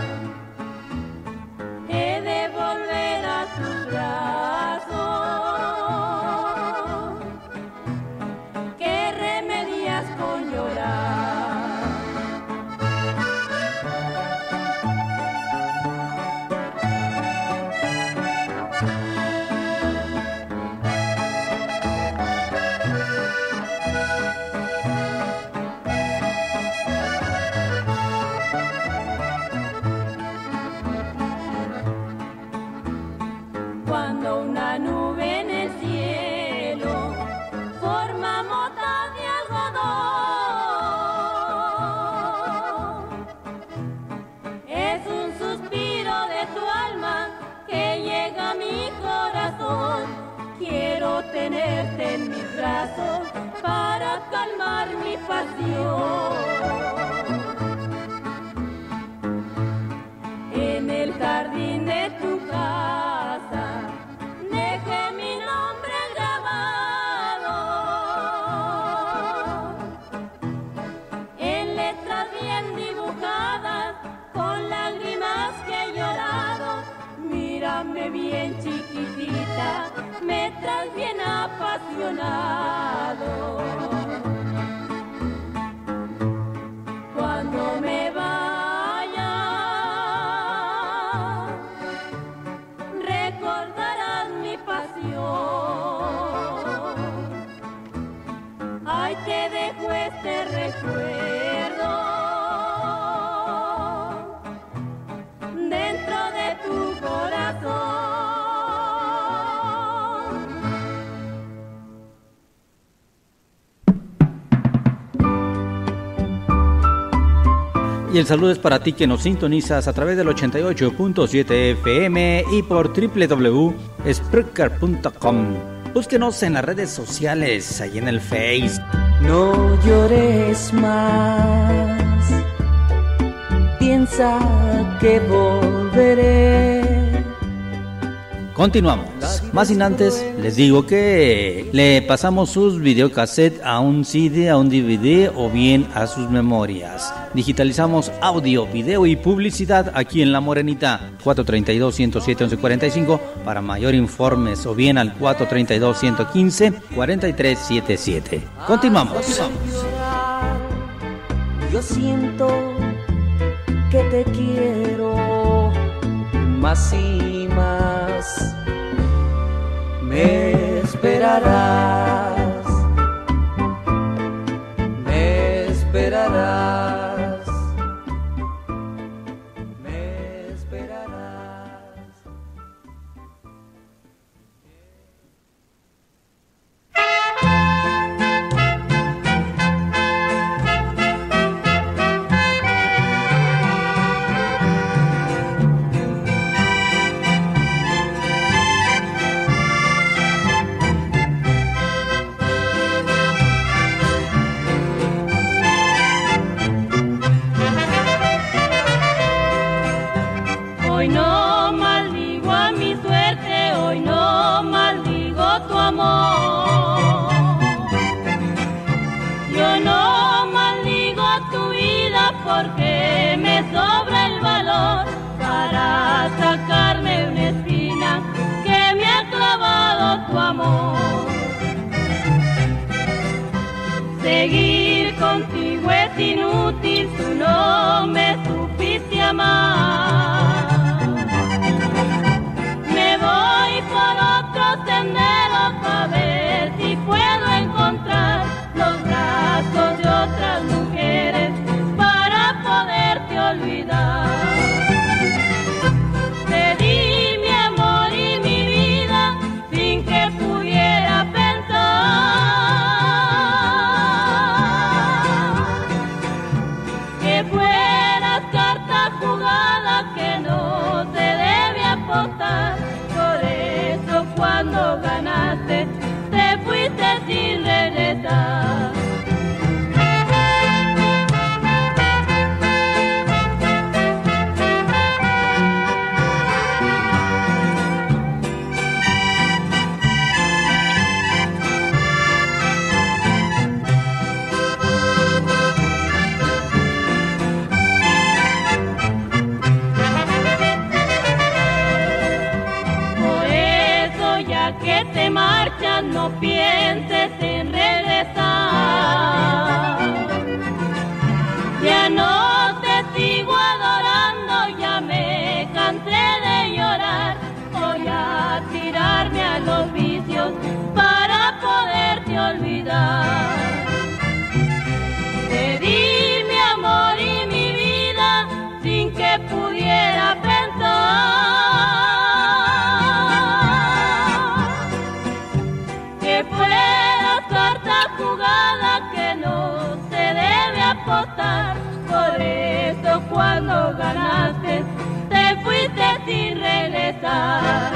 He de volver a tus brazos, que remedias con llorar. Cuando una nube en el cielo forma motas de algodón, es un suspiro de tu alma que llega a mi corazón. Quiero tenerte en mis brazos para calmar mi pasión. En el jardín de tu casa dejé mi nombre grabado en letras bien dibujadas, con lágrimas que he llorado. Mírame bien chiquitita, me traes bien apasionado. Cuando me vaya, recordarás mi pasión. Ay, te dejo este recuerdo dentro de tu corazón. Y el saludo es para ti que nos sintonizas a través del 88.7 FM y por www.spreaker.com. Búsquenos en las redes sociales, ahí en el Face. No llores más, piensa que volveré. Continuamos. Más sin antes, les digo que le pasamos sus videocassettes a un CD, a un DVD o bien a sus memorias. Digitalizamos audio, video y publicidad aquí en La Morenita. 432-107-1145 para mayor informes o bien al 432-115-4377. Continuamos. Yo siento que te quiero más y más. Me esperarás, me esperarás, me esperarás. Hoy no maldigo a mi suerte, hoy no maldigo tu amor. Yo no maldigo tu vida porque me sobra el valor para sacarme una espina que me ha clavado tu amor. Seguir contigo es inútil, tú no me supiste amar. Me voy por otro sendero para ver si puedo encontrar los brazos de otras mujeres para poderte olvidar. Te di no pienses en regresar. Ya no te sigo adorando, ya me cansé de llorar. Voy a tirarme a los vicios para poderte olvidar. Te di mi amor y mi vida sin que pudiera pensar que fueras carta jugada que no se debe apostar. Por eso cuando ganaste te fuiste sin regresar.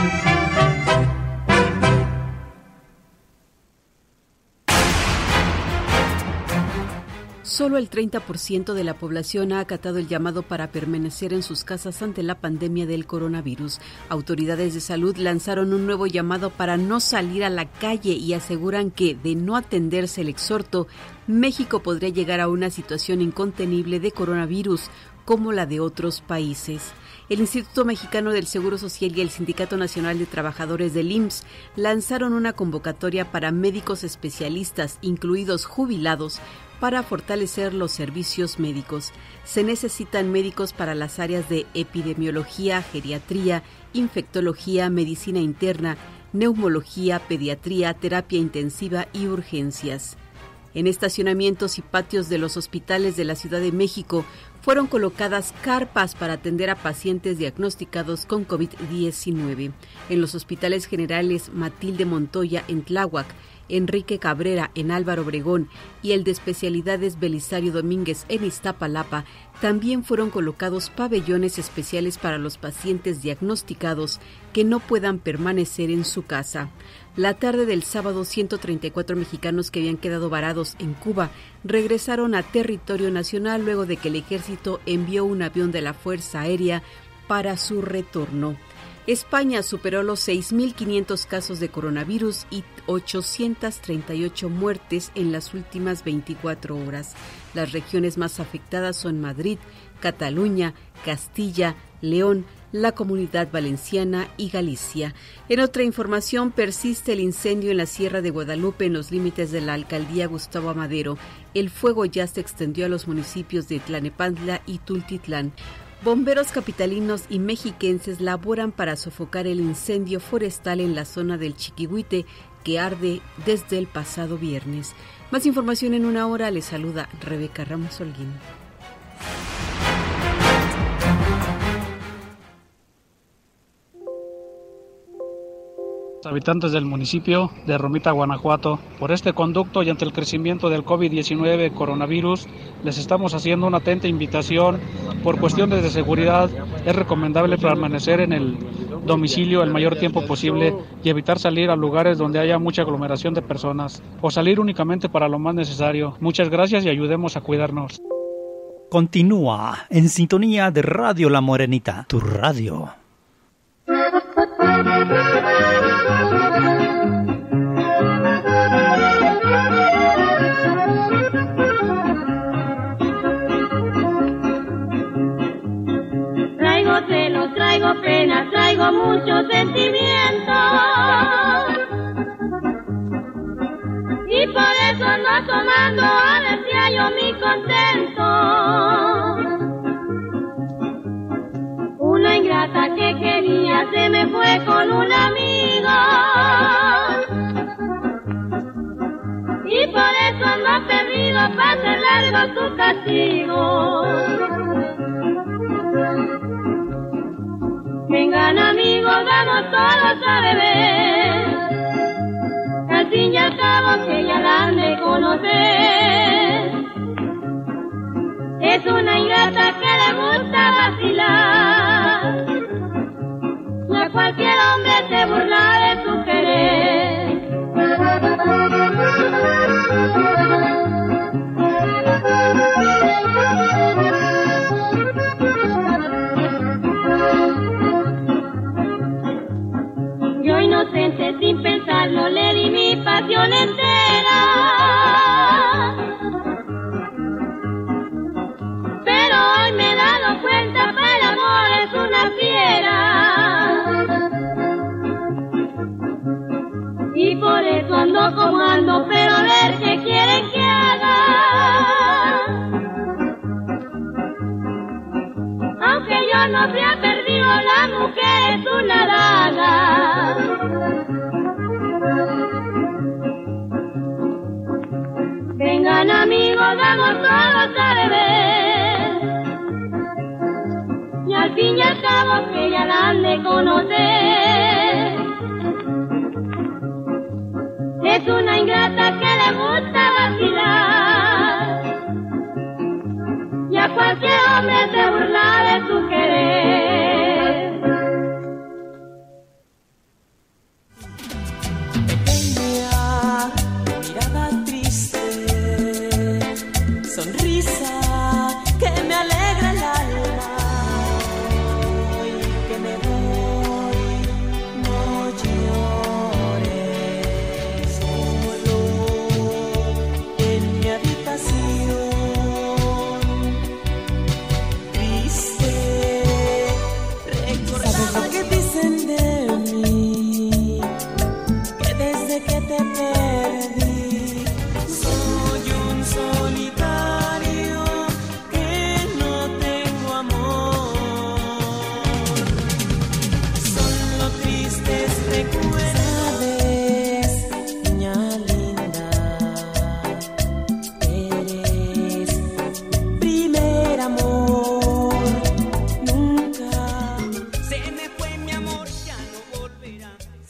Solo el 30% de la población ha acatado el llamado para permanecer en sus casas ante la pandemia del coronavirus. Autoridades de salud lanzaron un nuevo llamado para no salir a la calle y aseguran que, de no atenderse el exhorto, México podría llegar a una situación incontenible de coronavirus como la de otros países. El Instituto Mexicano del Seguro Social y el Sindicato Nacional de Trabajadores del IMSS lanzaron una convocatoria para médicos especialistas, incluidos jubilados, para fortalecer los servicios médicos. Se necesitan médicos para las áreas de epidemiología, geriatría, infectología, medicina interna, neumología, pediatría, terapia intensiva y urgencias. En estacionamientos y patios de los hospitales de la Ciudad de México fueron colocadas carpas para atender a pacientes diagnosticados con COVID-19. En los hospitales generales Matilde Montoya en Tláhuac, Enrique Cabrera en Álvaro Obregón y el de especialidades Belisario Domínguez en Iztapalapa, también fueron colocados pabellones especiales para los pacientes diagnosticados que no puedan permanecer en su casa. La tarde del sábado, 134 mexicanos que habían quedado varados en Cuba regresaron a territorio nacional luego de que el ejército envió un avión de la Fuerza Aérea para su retorno. España superó los 6.500 casos de coronavirus y 838 muertes en las últimas 24 horas. Las regiones más afectadas son Madrid, Cataluña, Castilla, León, la Comunidad Valenciana y Galicia. En otra información, persiste el incendio en la Sierra de Guadalupe en los límites de la alcaldía Gustavo Amadero. El fuego ya se extendió a los municipios de Tlanepantla y Tultitlán. Bomberos capitalinos y mexiquenses laboran para sofocar el incendio forestal en la zona del Chiquihuite que arde desde el pasado viernes. Más información en una hora. Les saluda Rebeca Ramos Holguín. Habitantes del municipio de Romita, Guanajuato, por este conducto y ante el crecimiento del COVID-19 coronavirus, les estamos haciendo una atenta invitación. Por cuestiones de seguridad, es recomendable permanecer en el domicilio el mayor tiempo posible y evitar salir a lugares donde haya mucha aglomeración de personas o salir únicamente para lo más necesario. Muchas gracias y ayudemos a cuidarnos. Continúa en sintonía de Radio La Morenita, tu radio. Traigo celos, traigo penas, traigo muchos sentimientos y por eso ando tomando a ver si hallo mi contento. Una ingrata que quería se me fue con un amigo y por eso ando perdido para hacer largo su castigo. Vengan amigos, vamos todos a beber, al fin y al cabo que ya la han de conocer. Es una ingrata que le gusta vacilar, y a cualquier hombre se burla de su querer. Yo inocente sin pensarlo le di mi pasión entera, pero hoy me he dado cuenta para el amor hombre ha perdido, la mujer es una daga. Vengan amigos, vamos todos a beber, y al fin y al cabo que ya la han de conocer. Es una ingrata que le gusta vacilar, y a cualquier hombre se burla de su querer. Pequeña, mirada triste, sonrisa que me alegra el alma. Hoy que me voy, no llores. Solo en mi habitación, triste, ¿sabes lo que dicen de mí? Que desde que te perdí soy un solitario que no tengo amor. Solo tristes recuerdos. Sabes, niña linda, eres primer amor. Nunca se me fue mi amor, ya no volverá.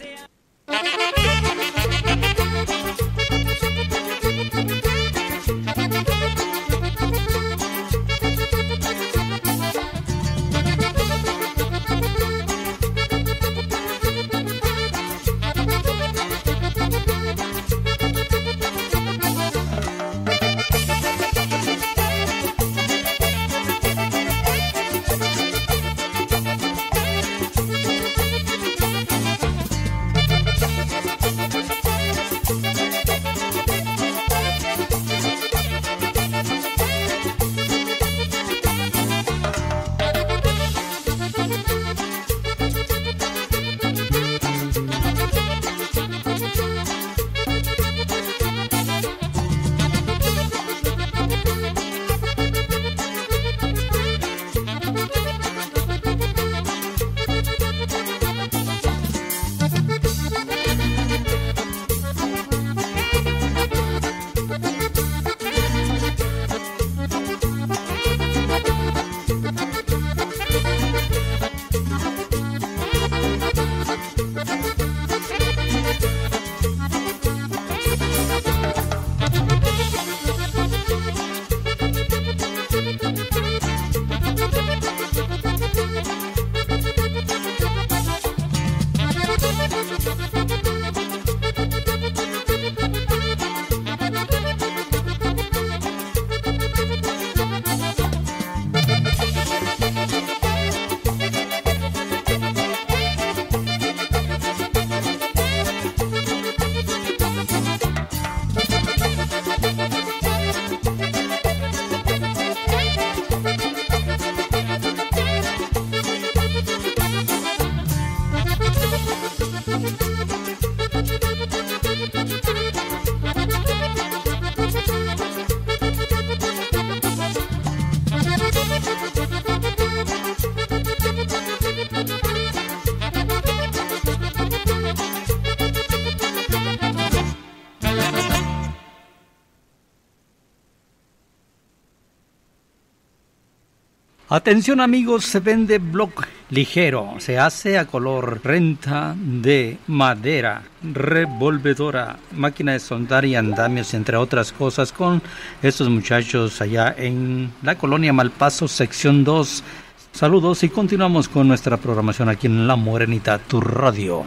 Atención amigos, se vende bloc ligero, se hace a color, renta de madera, revolvedora, máquina de soldar y andamios, entre otras cosas, con estos muchachos allá en la colonia Malpaso, sección 2. Saludos y continuamos con nuestra programación aquí en La Morenita, tu radio.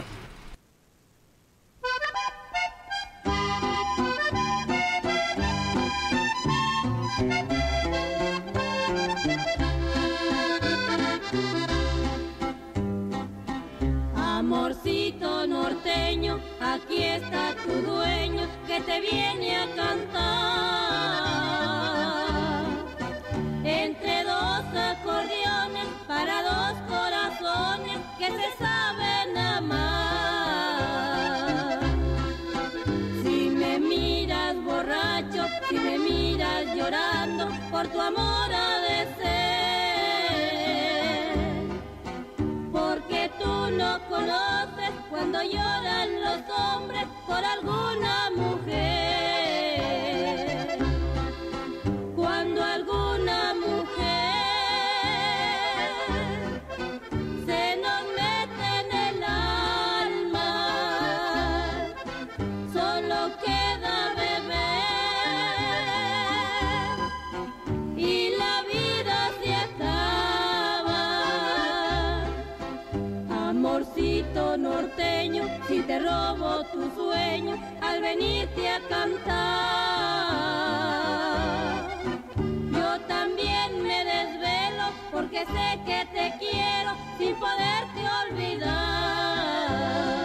Amorcito norteño, aquí está tu dueño que te viene a cantar. Entre dos acordeones para dos corazones que se saben amar. Si me miras borracho, si me miras llorando, por tu amor ha de ser. Amorcito norteño, si te robo tu sueño al venirte a cantar. Yo también me desvelo porque sé que te quiero sin poderte olvidar.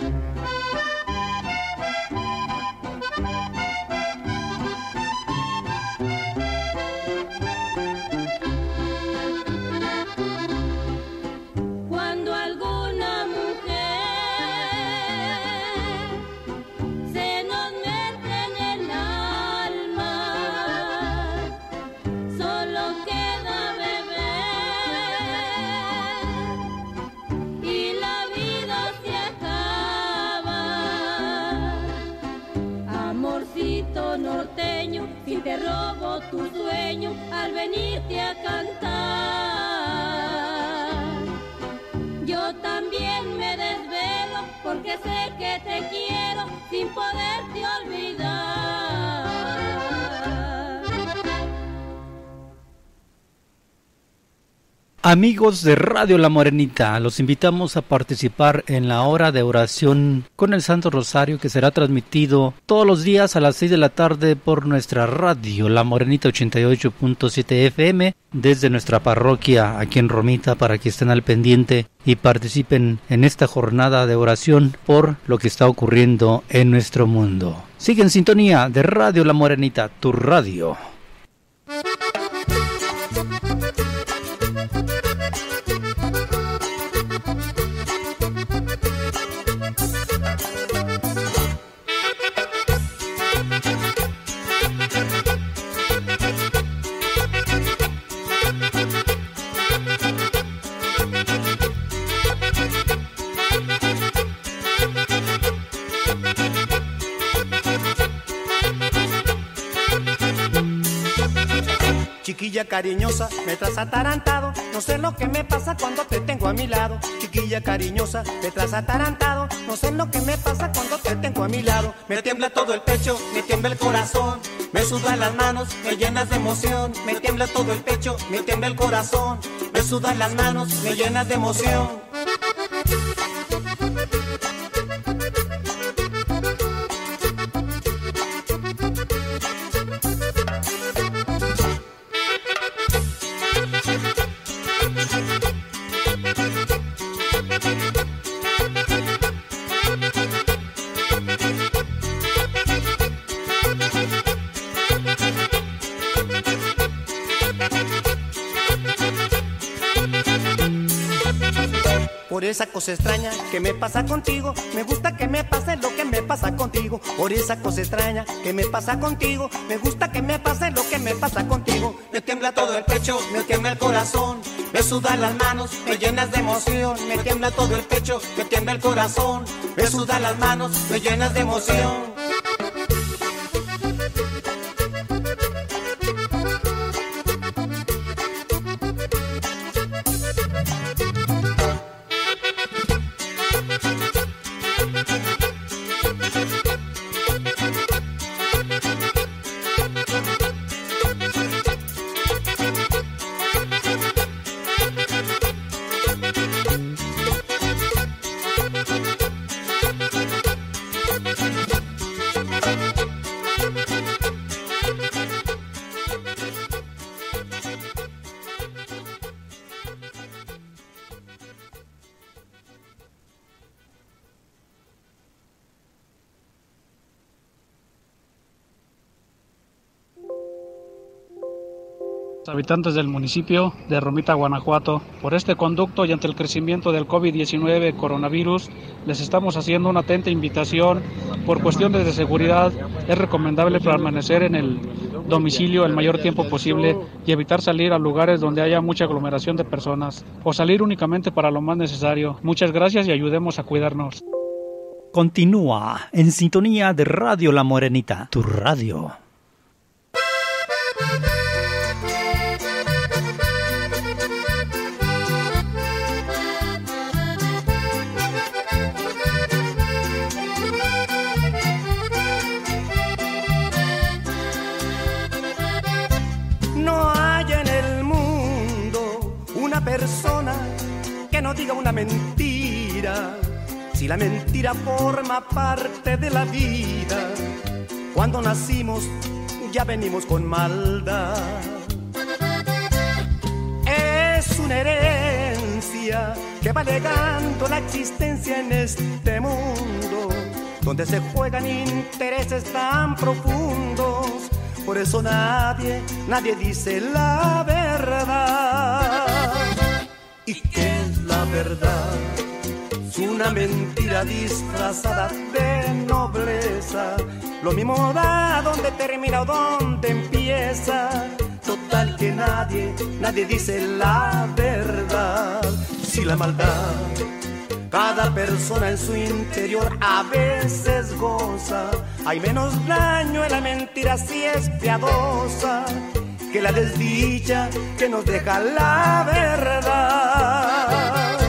Cuando alguna mujer se nos mete en el alma, solo queda beber y la vida se acaba. Amorcito norteño, si te robo tu sueño al venirte a cantar. Yo también me desvelo porque sé que te quiero sin poderte olvidar. Amigos de Radio La Morenita, los invitamos a participar en la hora de oración con el Santo Rosario, que será transmitido todos los días a las 6 de la tarde por nuestra radio La Morenita 88.7 FM desde nuestra parroquia aquí en Romita, para que estén al pendiente y participen en esta jornada de oración por lo que está ocurriendo en nuestro mundo. Sigue en sintonía de Radio La Morenita, tu radio. Chiquilla cariñosa, me traes atarantado, no sé lo que me pasa cuando te tengo a mi lado. Chiquilla cariñosa, me traes atarantado, no sé lo que me pasa cuando te tengo a mi lado. Me tiembla todo el pecho, me tiembla el corazón, me sudan las manos, me llenas de emoción. Me tiembla todo el pecho, me tiembla el corazón, me sudan las manos, me llenas de emoción. Por esa cosa extraña que me pasa contigo, me gusta que me pase lo que me pasa contigo. Por esa cosa extraña que me pasa contigo, me gusta que me pase lo que me pasa contigo. Me tiembla todo el pecho, me tiembla el corazón, me sudan las manos, me llenas de emoción. Me tiembla todo el pecho, me tiembla el corazón, me sudan las manos, me llenas de emoción. Habitantes del municipio de Romita, Guanajuato, por este conducto y ante el crecimiento del COVID-19 coronavirus, les estamos haciendo una atenta invitación. Por cuestiones de seguridad, es recomendable permanecer en el domicilio el mayor tiempo posible y evitar salir a lugares donde haya mucha aglomeración de personas o salir únicamente para lo más necesario. Muchas gracias y ayudemos a cuidarnos. Continúa en sintonía de Radio La Morenita, tu radio. No hay en el mundo una persona que no diga una mentira. si la mentira forma parte de la vida, cuando nacimos ya venimos con maldad. Es una herencia que va legando la existencia en este mundo, donde se juegan intereses tan profundos. Por eso nadie dice la verdad. ¿Y qué es la verdad? Es una mentira disfrazada de nobleza. Lo mismo da donde termina o donde empieza. Total que nadie dice la verdad. Si la maldad cada persona en su interior a veces goza, hay menos daño en la mentira si es piadosa que la desdicha que nos deja la verdad.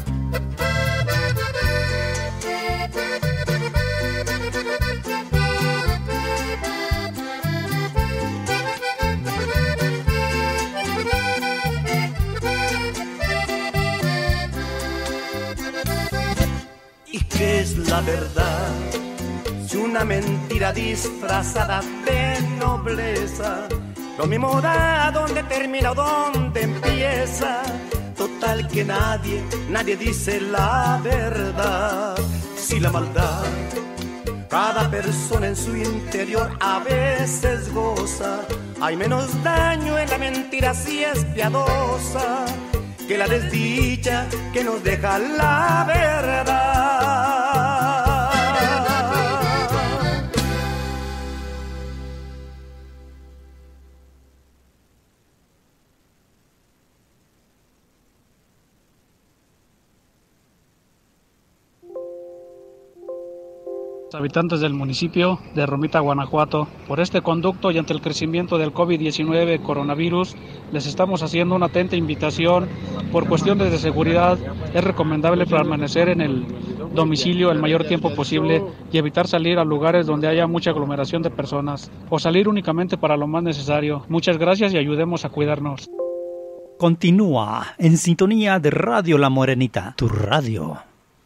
¿Qué es la verdad? Si una mentira disfrazada de nobleza, lo mismo da donde termina o donde empieza. Total que nadie dice la verdad. Si la maldad cada persona en su interior a veces goza, hay menos daño en la mentira si es piadosa que la desdicha que nos deja la verdad. Habitantes del municipio de Romita, Guanajuato, por este conducto y ante el crecimiento del COVID-19 coronavirus, les estamos haciendo una atenta invitación. Por cuestiones de seguridad, es recomendable permanecer en el domicilio el mayor tiempo posible y evitar salir a lugares donde haya mucha aglomeración de personas o salir únicamente para lo más necesario. Muchas gracias y ayudemos a cuidarnos. Continúa en sintonía de Radio La Morenita, tu radio.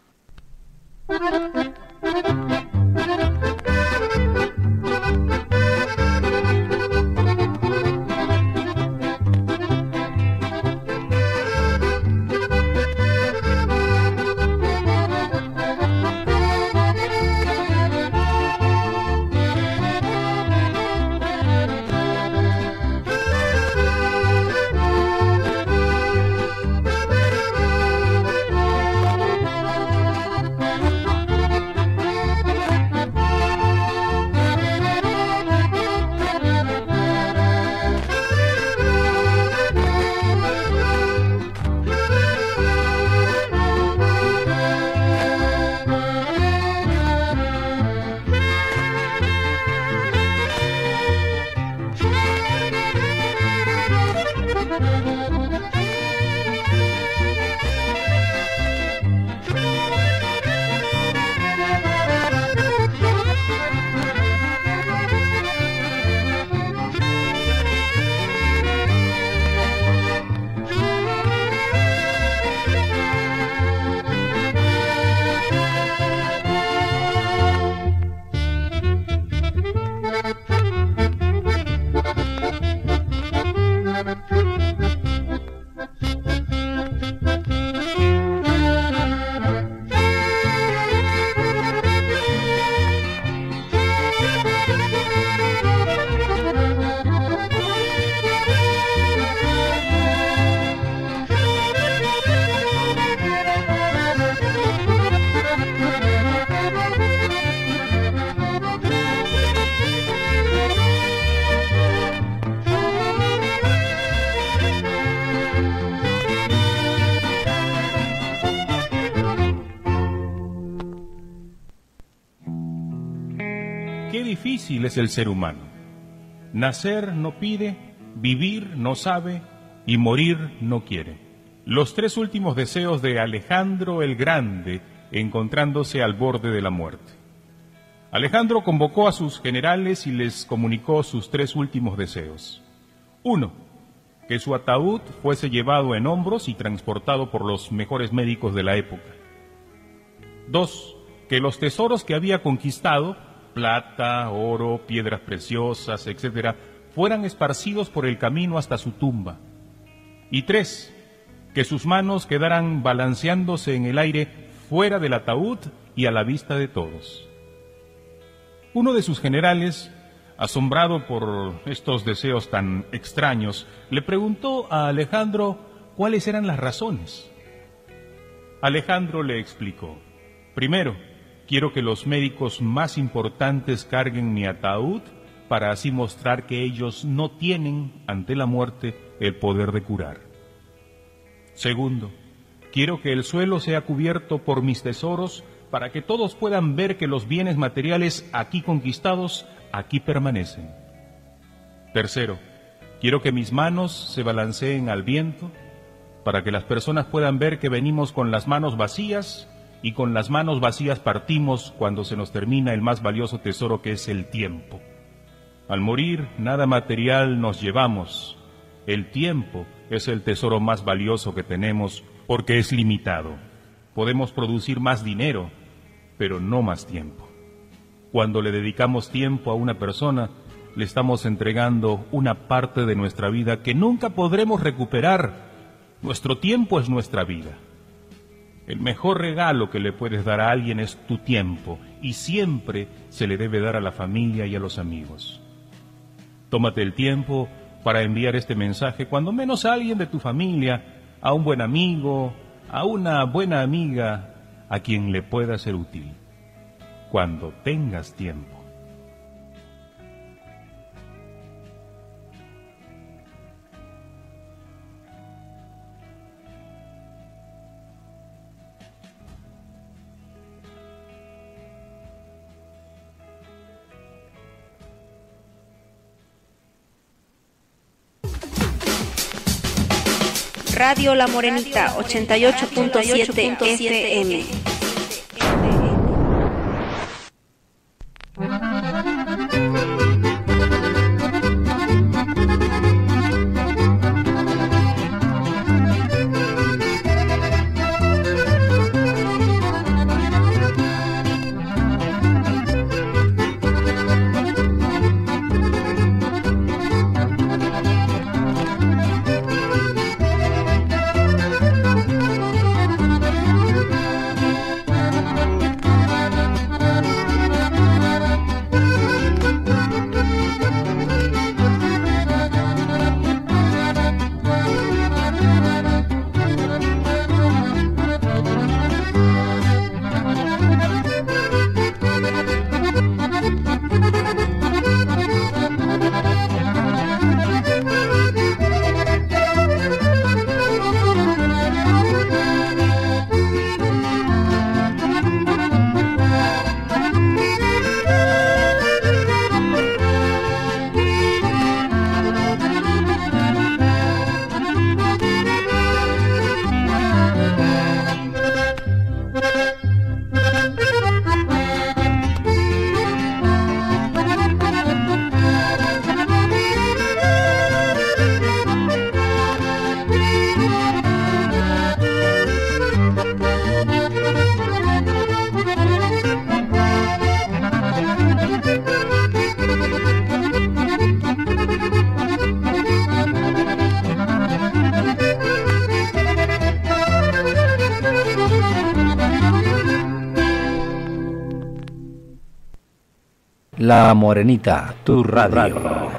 Qué difícil es el ser humano. Nacer no pide, vivir no sabe y morir no quiere. Los tres últimos deseos de Alejandro el Grande encontrándose al borde de la muerte. Alejandro convocó a sus generales y les comunicó sus tres últimos deseos. 1. Que su ataúd fuese llevado en hombros y transportado por los mejores médicos de la época. 2. Que los tesoros que había conquistado, plata, oro, piedras preciosas, etc., fueran esparcidos por el camino hasta su tumba. Y 3. Que sus manos quedaran balanceándose en el aire fuera del ataúd y a la vista de todos. Uno de sus generales, asombrado por estos deseos tan extraños, le preguntó a Alejandro cuáles eran las razones. Alejandro le explicó: primero, quiero que los médicos más importantes carguen mi ataúd para así mostrar que ellos no tienen, ante la muerte, el poder de curar. Segundo, quiero que el suelo sea cubierto por mis tesoros para que todos puedan ver que los bienes materiales aquí conquistados, aquí permanecen. Tercero, quiero que mis manos se balanceen al viento para que las personas puedan ver que venimos con las manos vacías y con las manos vacías partimos cuando se nos termina el más valioso tesoro, que es el tiempo. Al morir, nada material nos llevamos. El tiempo es el tesoro más valioso que tenemos porque es limitado. Podemos producir más dinero, pero no más tiempo. Cuando le dedicamos tiempo a una persona, le estamos entregando una parte de nuestra vida que nunca podremos recuperar. Nuestro tiempo es nuestra vida. El mejor regalo que le puedes dar a alguien es tu tiempo, y siempre se le debe dar a la familia y a los amigos. Tómate el tiempo para enviar este mensaje, cuando menos a alguien de tu familia, a un buen amigo, a una buena amiga, a quien le pueda ser útil. Cuando tengas tiempo. Radio La Morenita 88.7 FM. La Morenita, tu radio.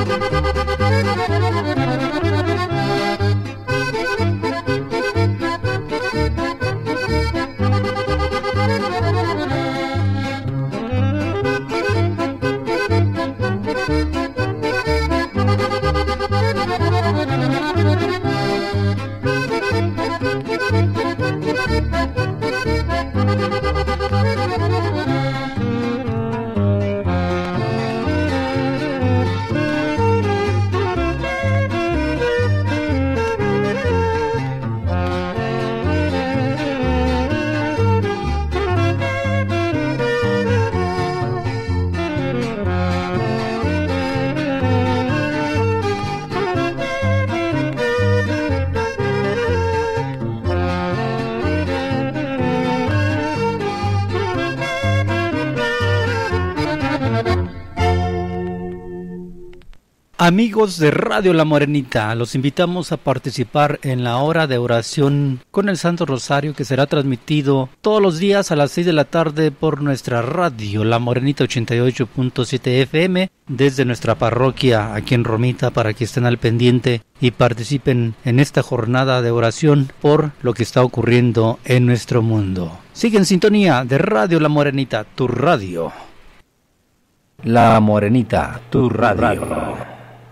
Amigos de Radio La Morenita, los invitamos a participar en la hora de oración con el Santo Rosario, que será transmitido todos los días a las 6 de la tarde por nuestra radio La Morenita 88.7 FM desde nuestra parroquia aquí en Romita, para que estén al pendiente y participen en esta jornada de oración por lo que está ocurriendo en nuestro mundo. Sigue en sintonía de Radio La Morenita, tu radio. La Morenita, tu radio.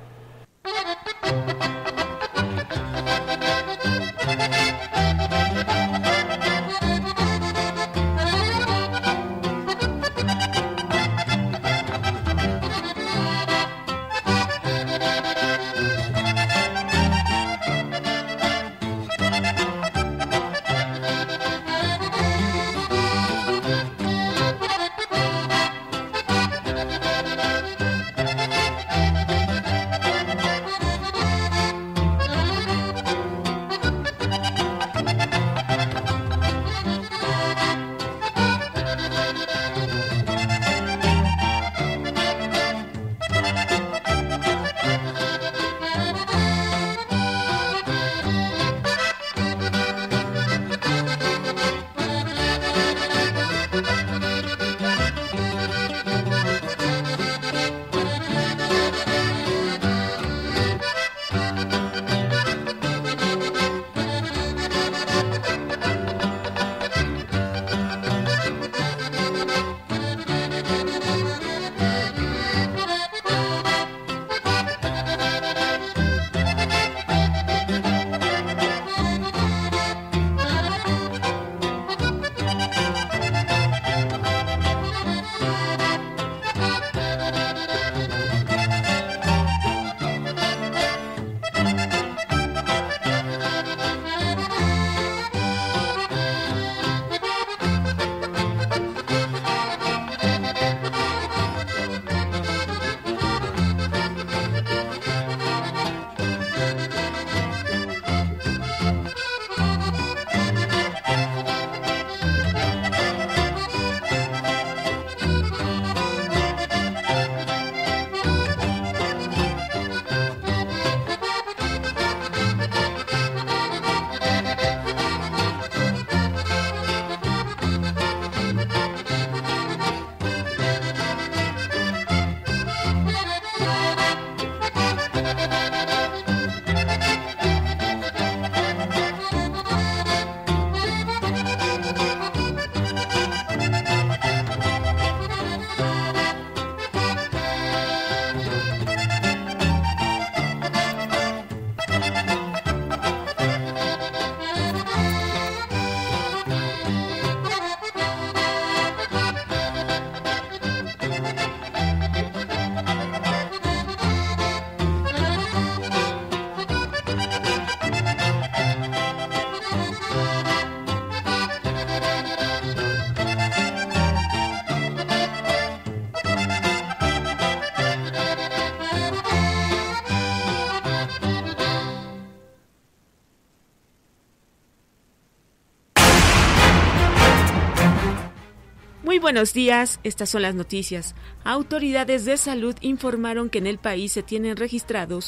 Muy buenos días, estas son las noticias. Autoridades de salud informaron que en el país se tienen registrados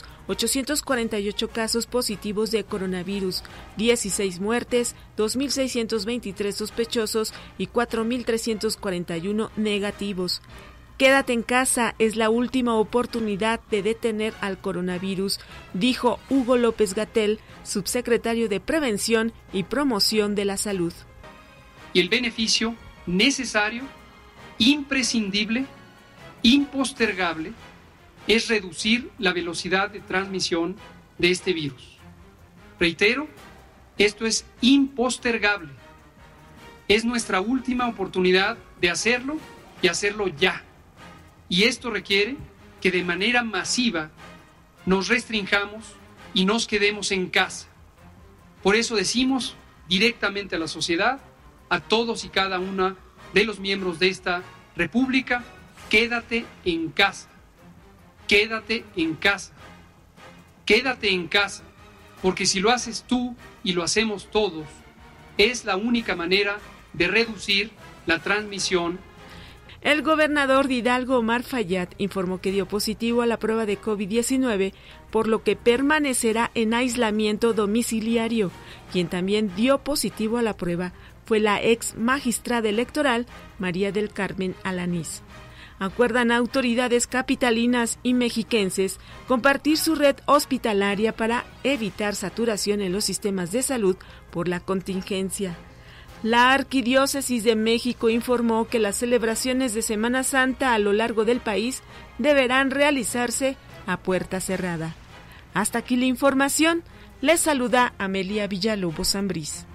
848 casos positivos de coronavirus, 16 muertes, 2.623 sospechosos y 4.341 negativos. Quédate en casa, es la última oportunidad de detener al coronavirus, dijo Hugo López-Gatell, subsecretario de Prevención y Promoción de la Salud. Y el beneficio necesario, imprescindible, impostergable, es reducir la velocidad de transmisión de este virus. Reitero, esto es impostergable. Es nuestra última oportunidad de hacerlo y hacerlo ya. Y esto requiere que de manera masiva nos restringamos y nos quedemos en casa. Por eso decimos directamente a la sociedad, a todos y cada uno de los miembros de esta república, quédate en casa, quédate en casa, quédate en casa, porque si lo haces tú y lo hacemos todos, es la única manera de reducir la transmisión. El gobernador de Hidalgo, Omar Fayad, informó que dio positivo a la prueba de COVID-19, por lo que permanecerá en aislamiento domiciliario. Quien también dio positivo a la prueba fue la ex magistrada electoral, María del Carmen Alanís. Acuerdan autoridades capitalinas y mexiquenses compartir su red hospitalaria para evitar saturación en los sistemas de salud por la contingencia. La Arquidiócesis de México informó que las celebraciones de Semana Santa a lo largo del país deberán realizarse a puerta cerrada. Hasta aquí la información. Les saluda Amelia Villalobos Zambriz.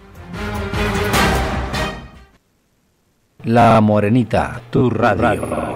La Morenita, tu radio.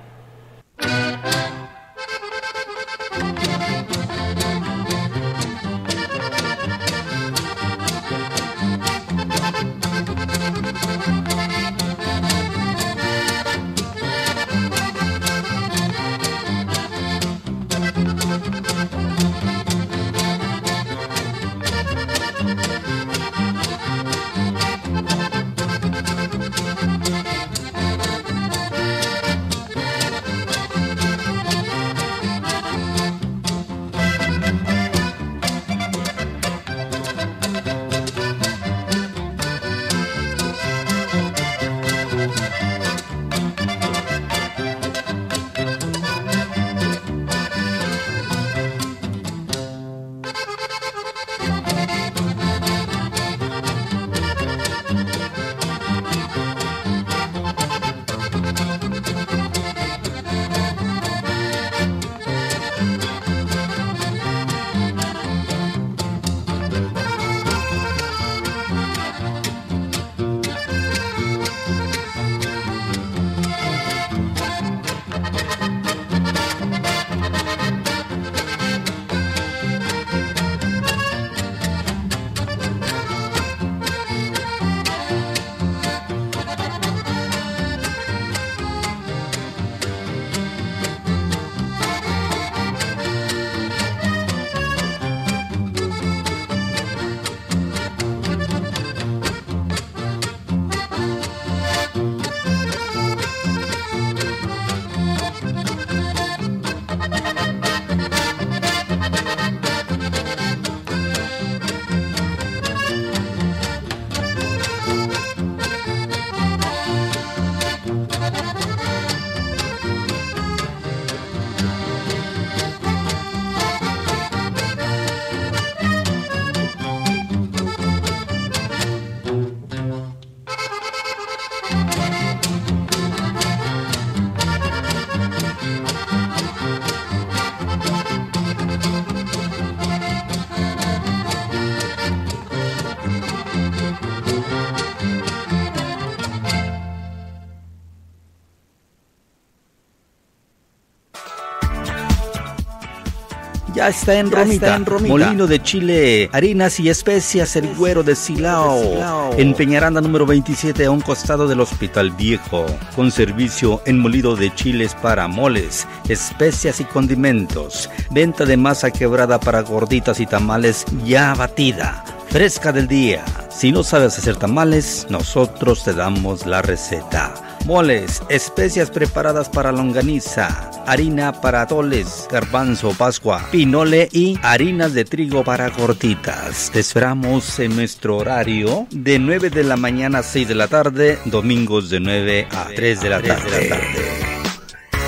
Ya está en Romita, molino de chile, harinas y especias, el güero de Silao. En Peñaranda número 27, a un costado del Hospital Viejo. Con servicio en molido de chiles para moles, especias y condimentos. Venta de masa quebrada para gorditas y tamales ya batida, fresca del día. Si no sabes hacer tamales, nosotros te damos la receta. Moles, especias preparadas para longaniza, harina para atoles, garbanzo, pascua, pinole y harinas de trigo para gorditas. Te esperamos en nuestro horario de 9 de la mañana a 6 de la tarde, domingos de 9 a 3 de la tarde.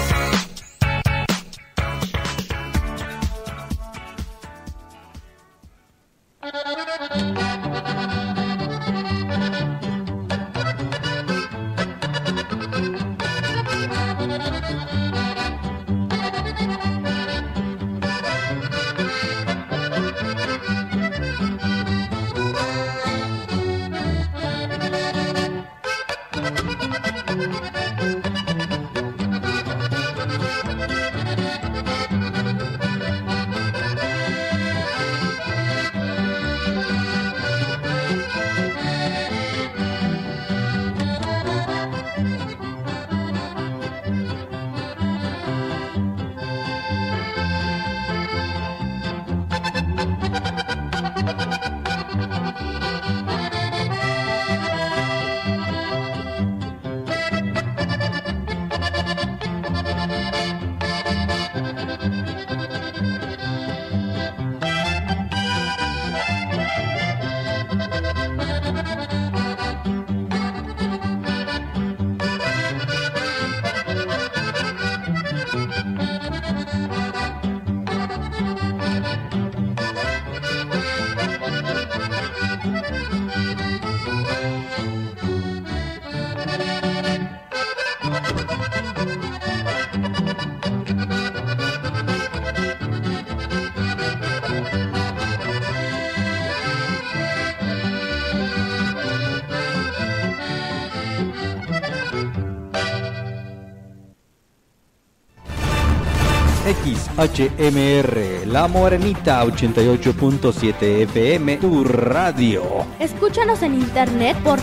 XHMR, La Morenita 88.7 FM, tu radio. Escúchanos en internet por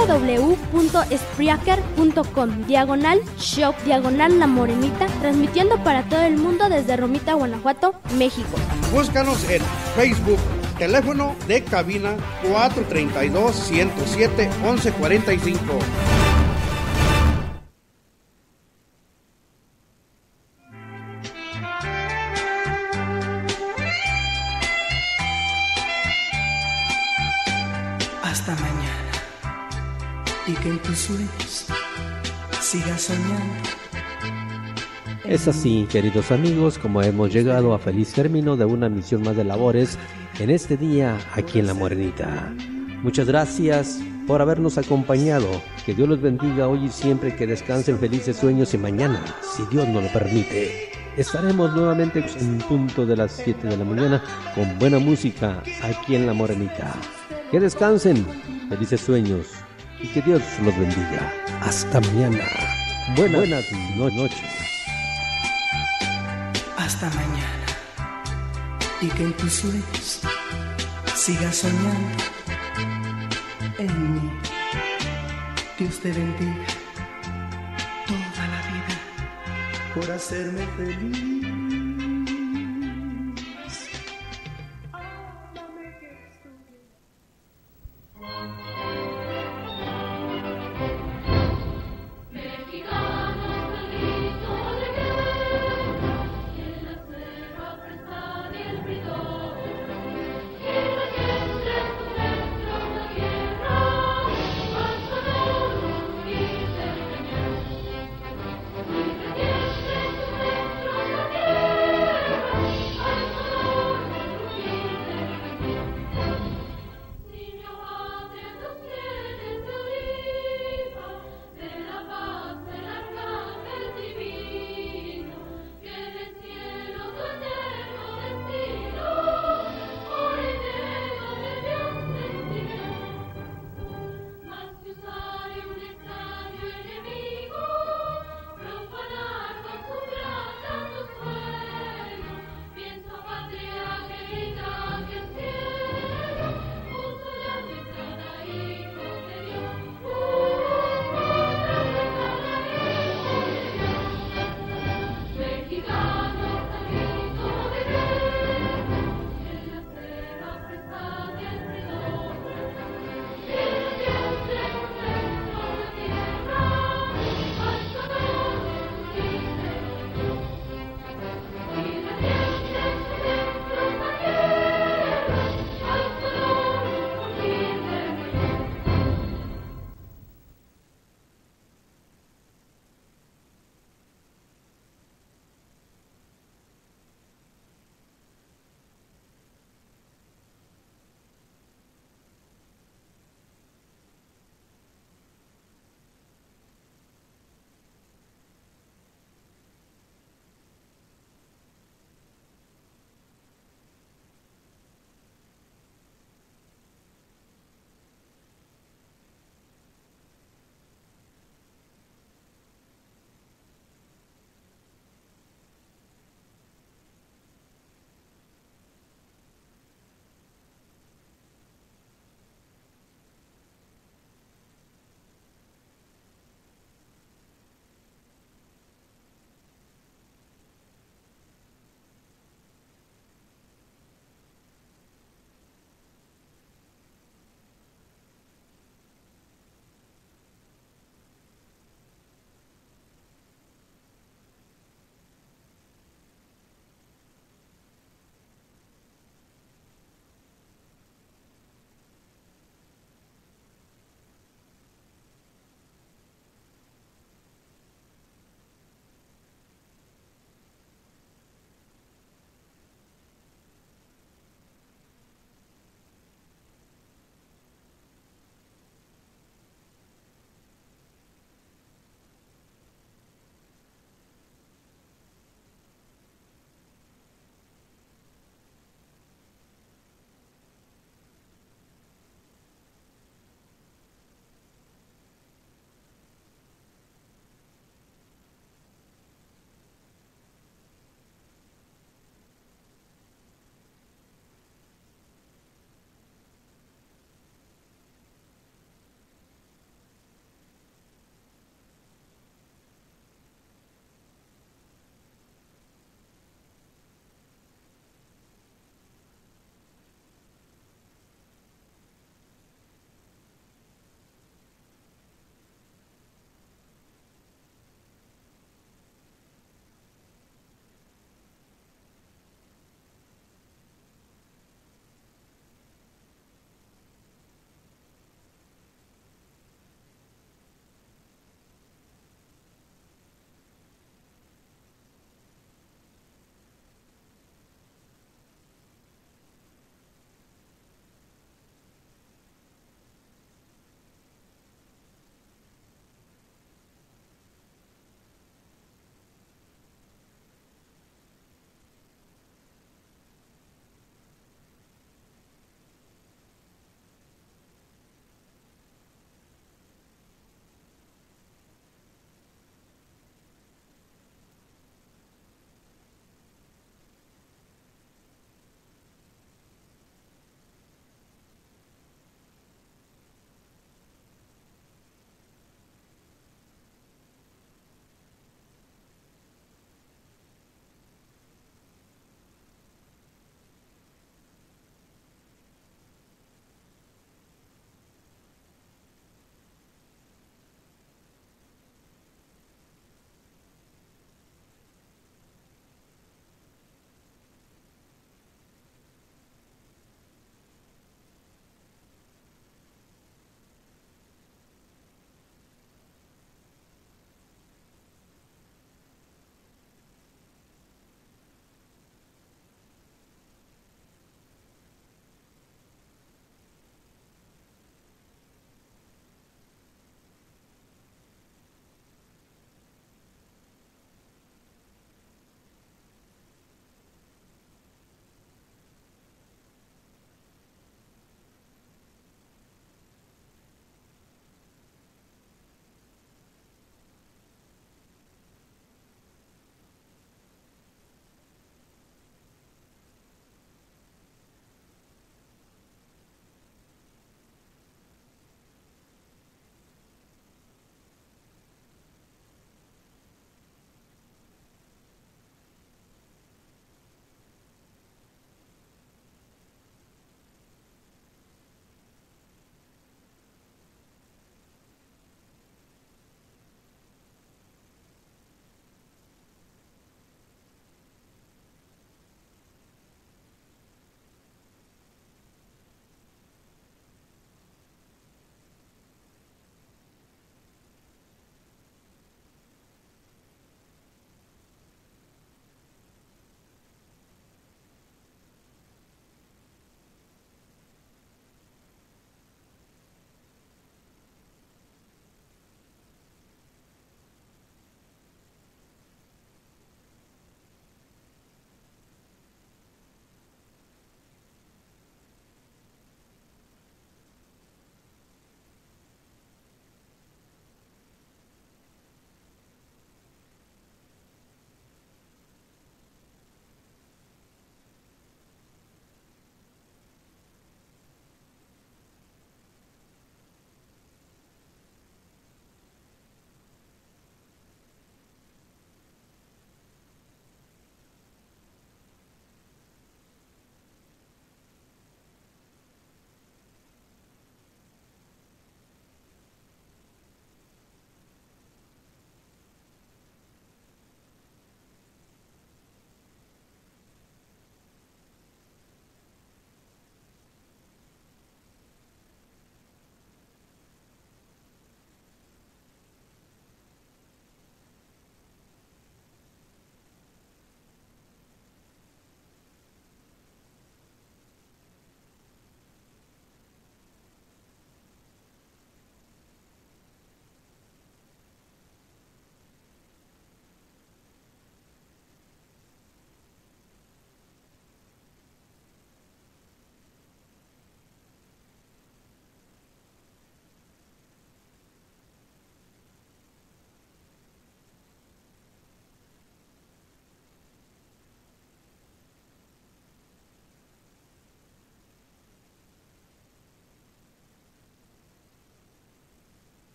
www.spreaker.com/shop La Morenita, transmitiendo para todo el mundo desde Romita, Guanajuato, México. Búscanos en Facebook, teléfono de cabina 432-107-1145. Hasta mañana, y que en tus sueños sigas soñando. Es así, queridos amigos, como hemos llegado a feliz término de una misión más de labores en este día aquí en La Morenita. Muchas gracias por habernos acompañado. Que Dios los bendiga hoy y siempre, que descansen felices sueños, y mañana, si Dios nos lo permite, estaremos nuevamente en punto de las 7 de la mañana con buena música aquí en La Morenita. Que descansen, felices sueños, y que Dios los bendiga. Hasta mañana. Buenas noches. Hasta mañana, y que en tus sueños sigas soñando en mí. Dios te bendiga toda la vida por hacerme feliz.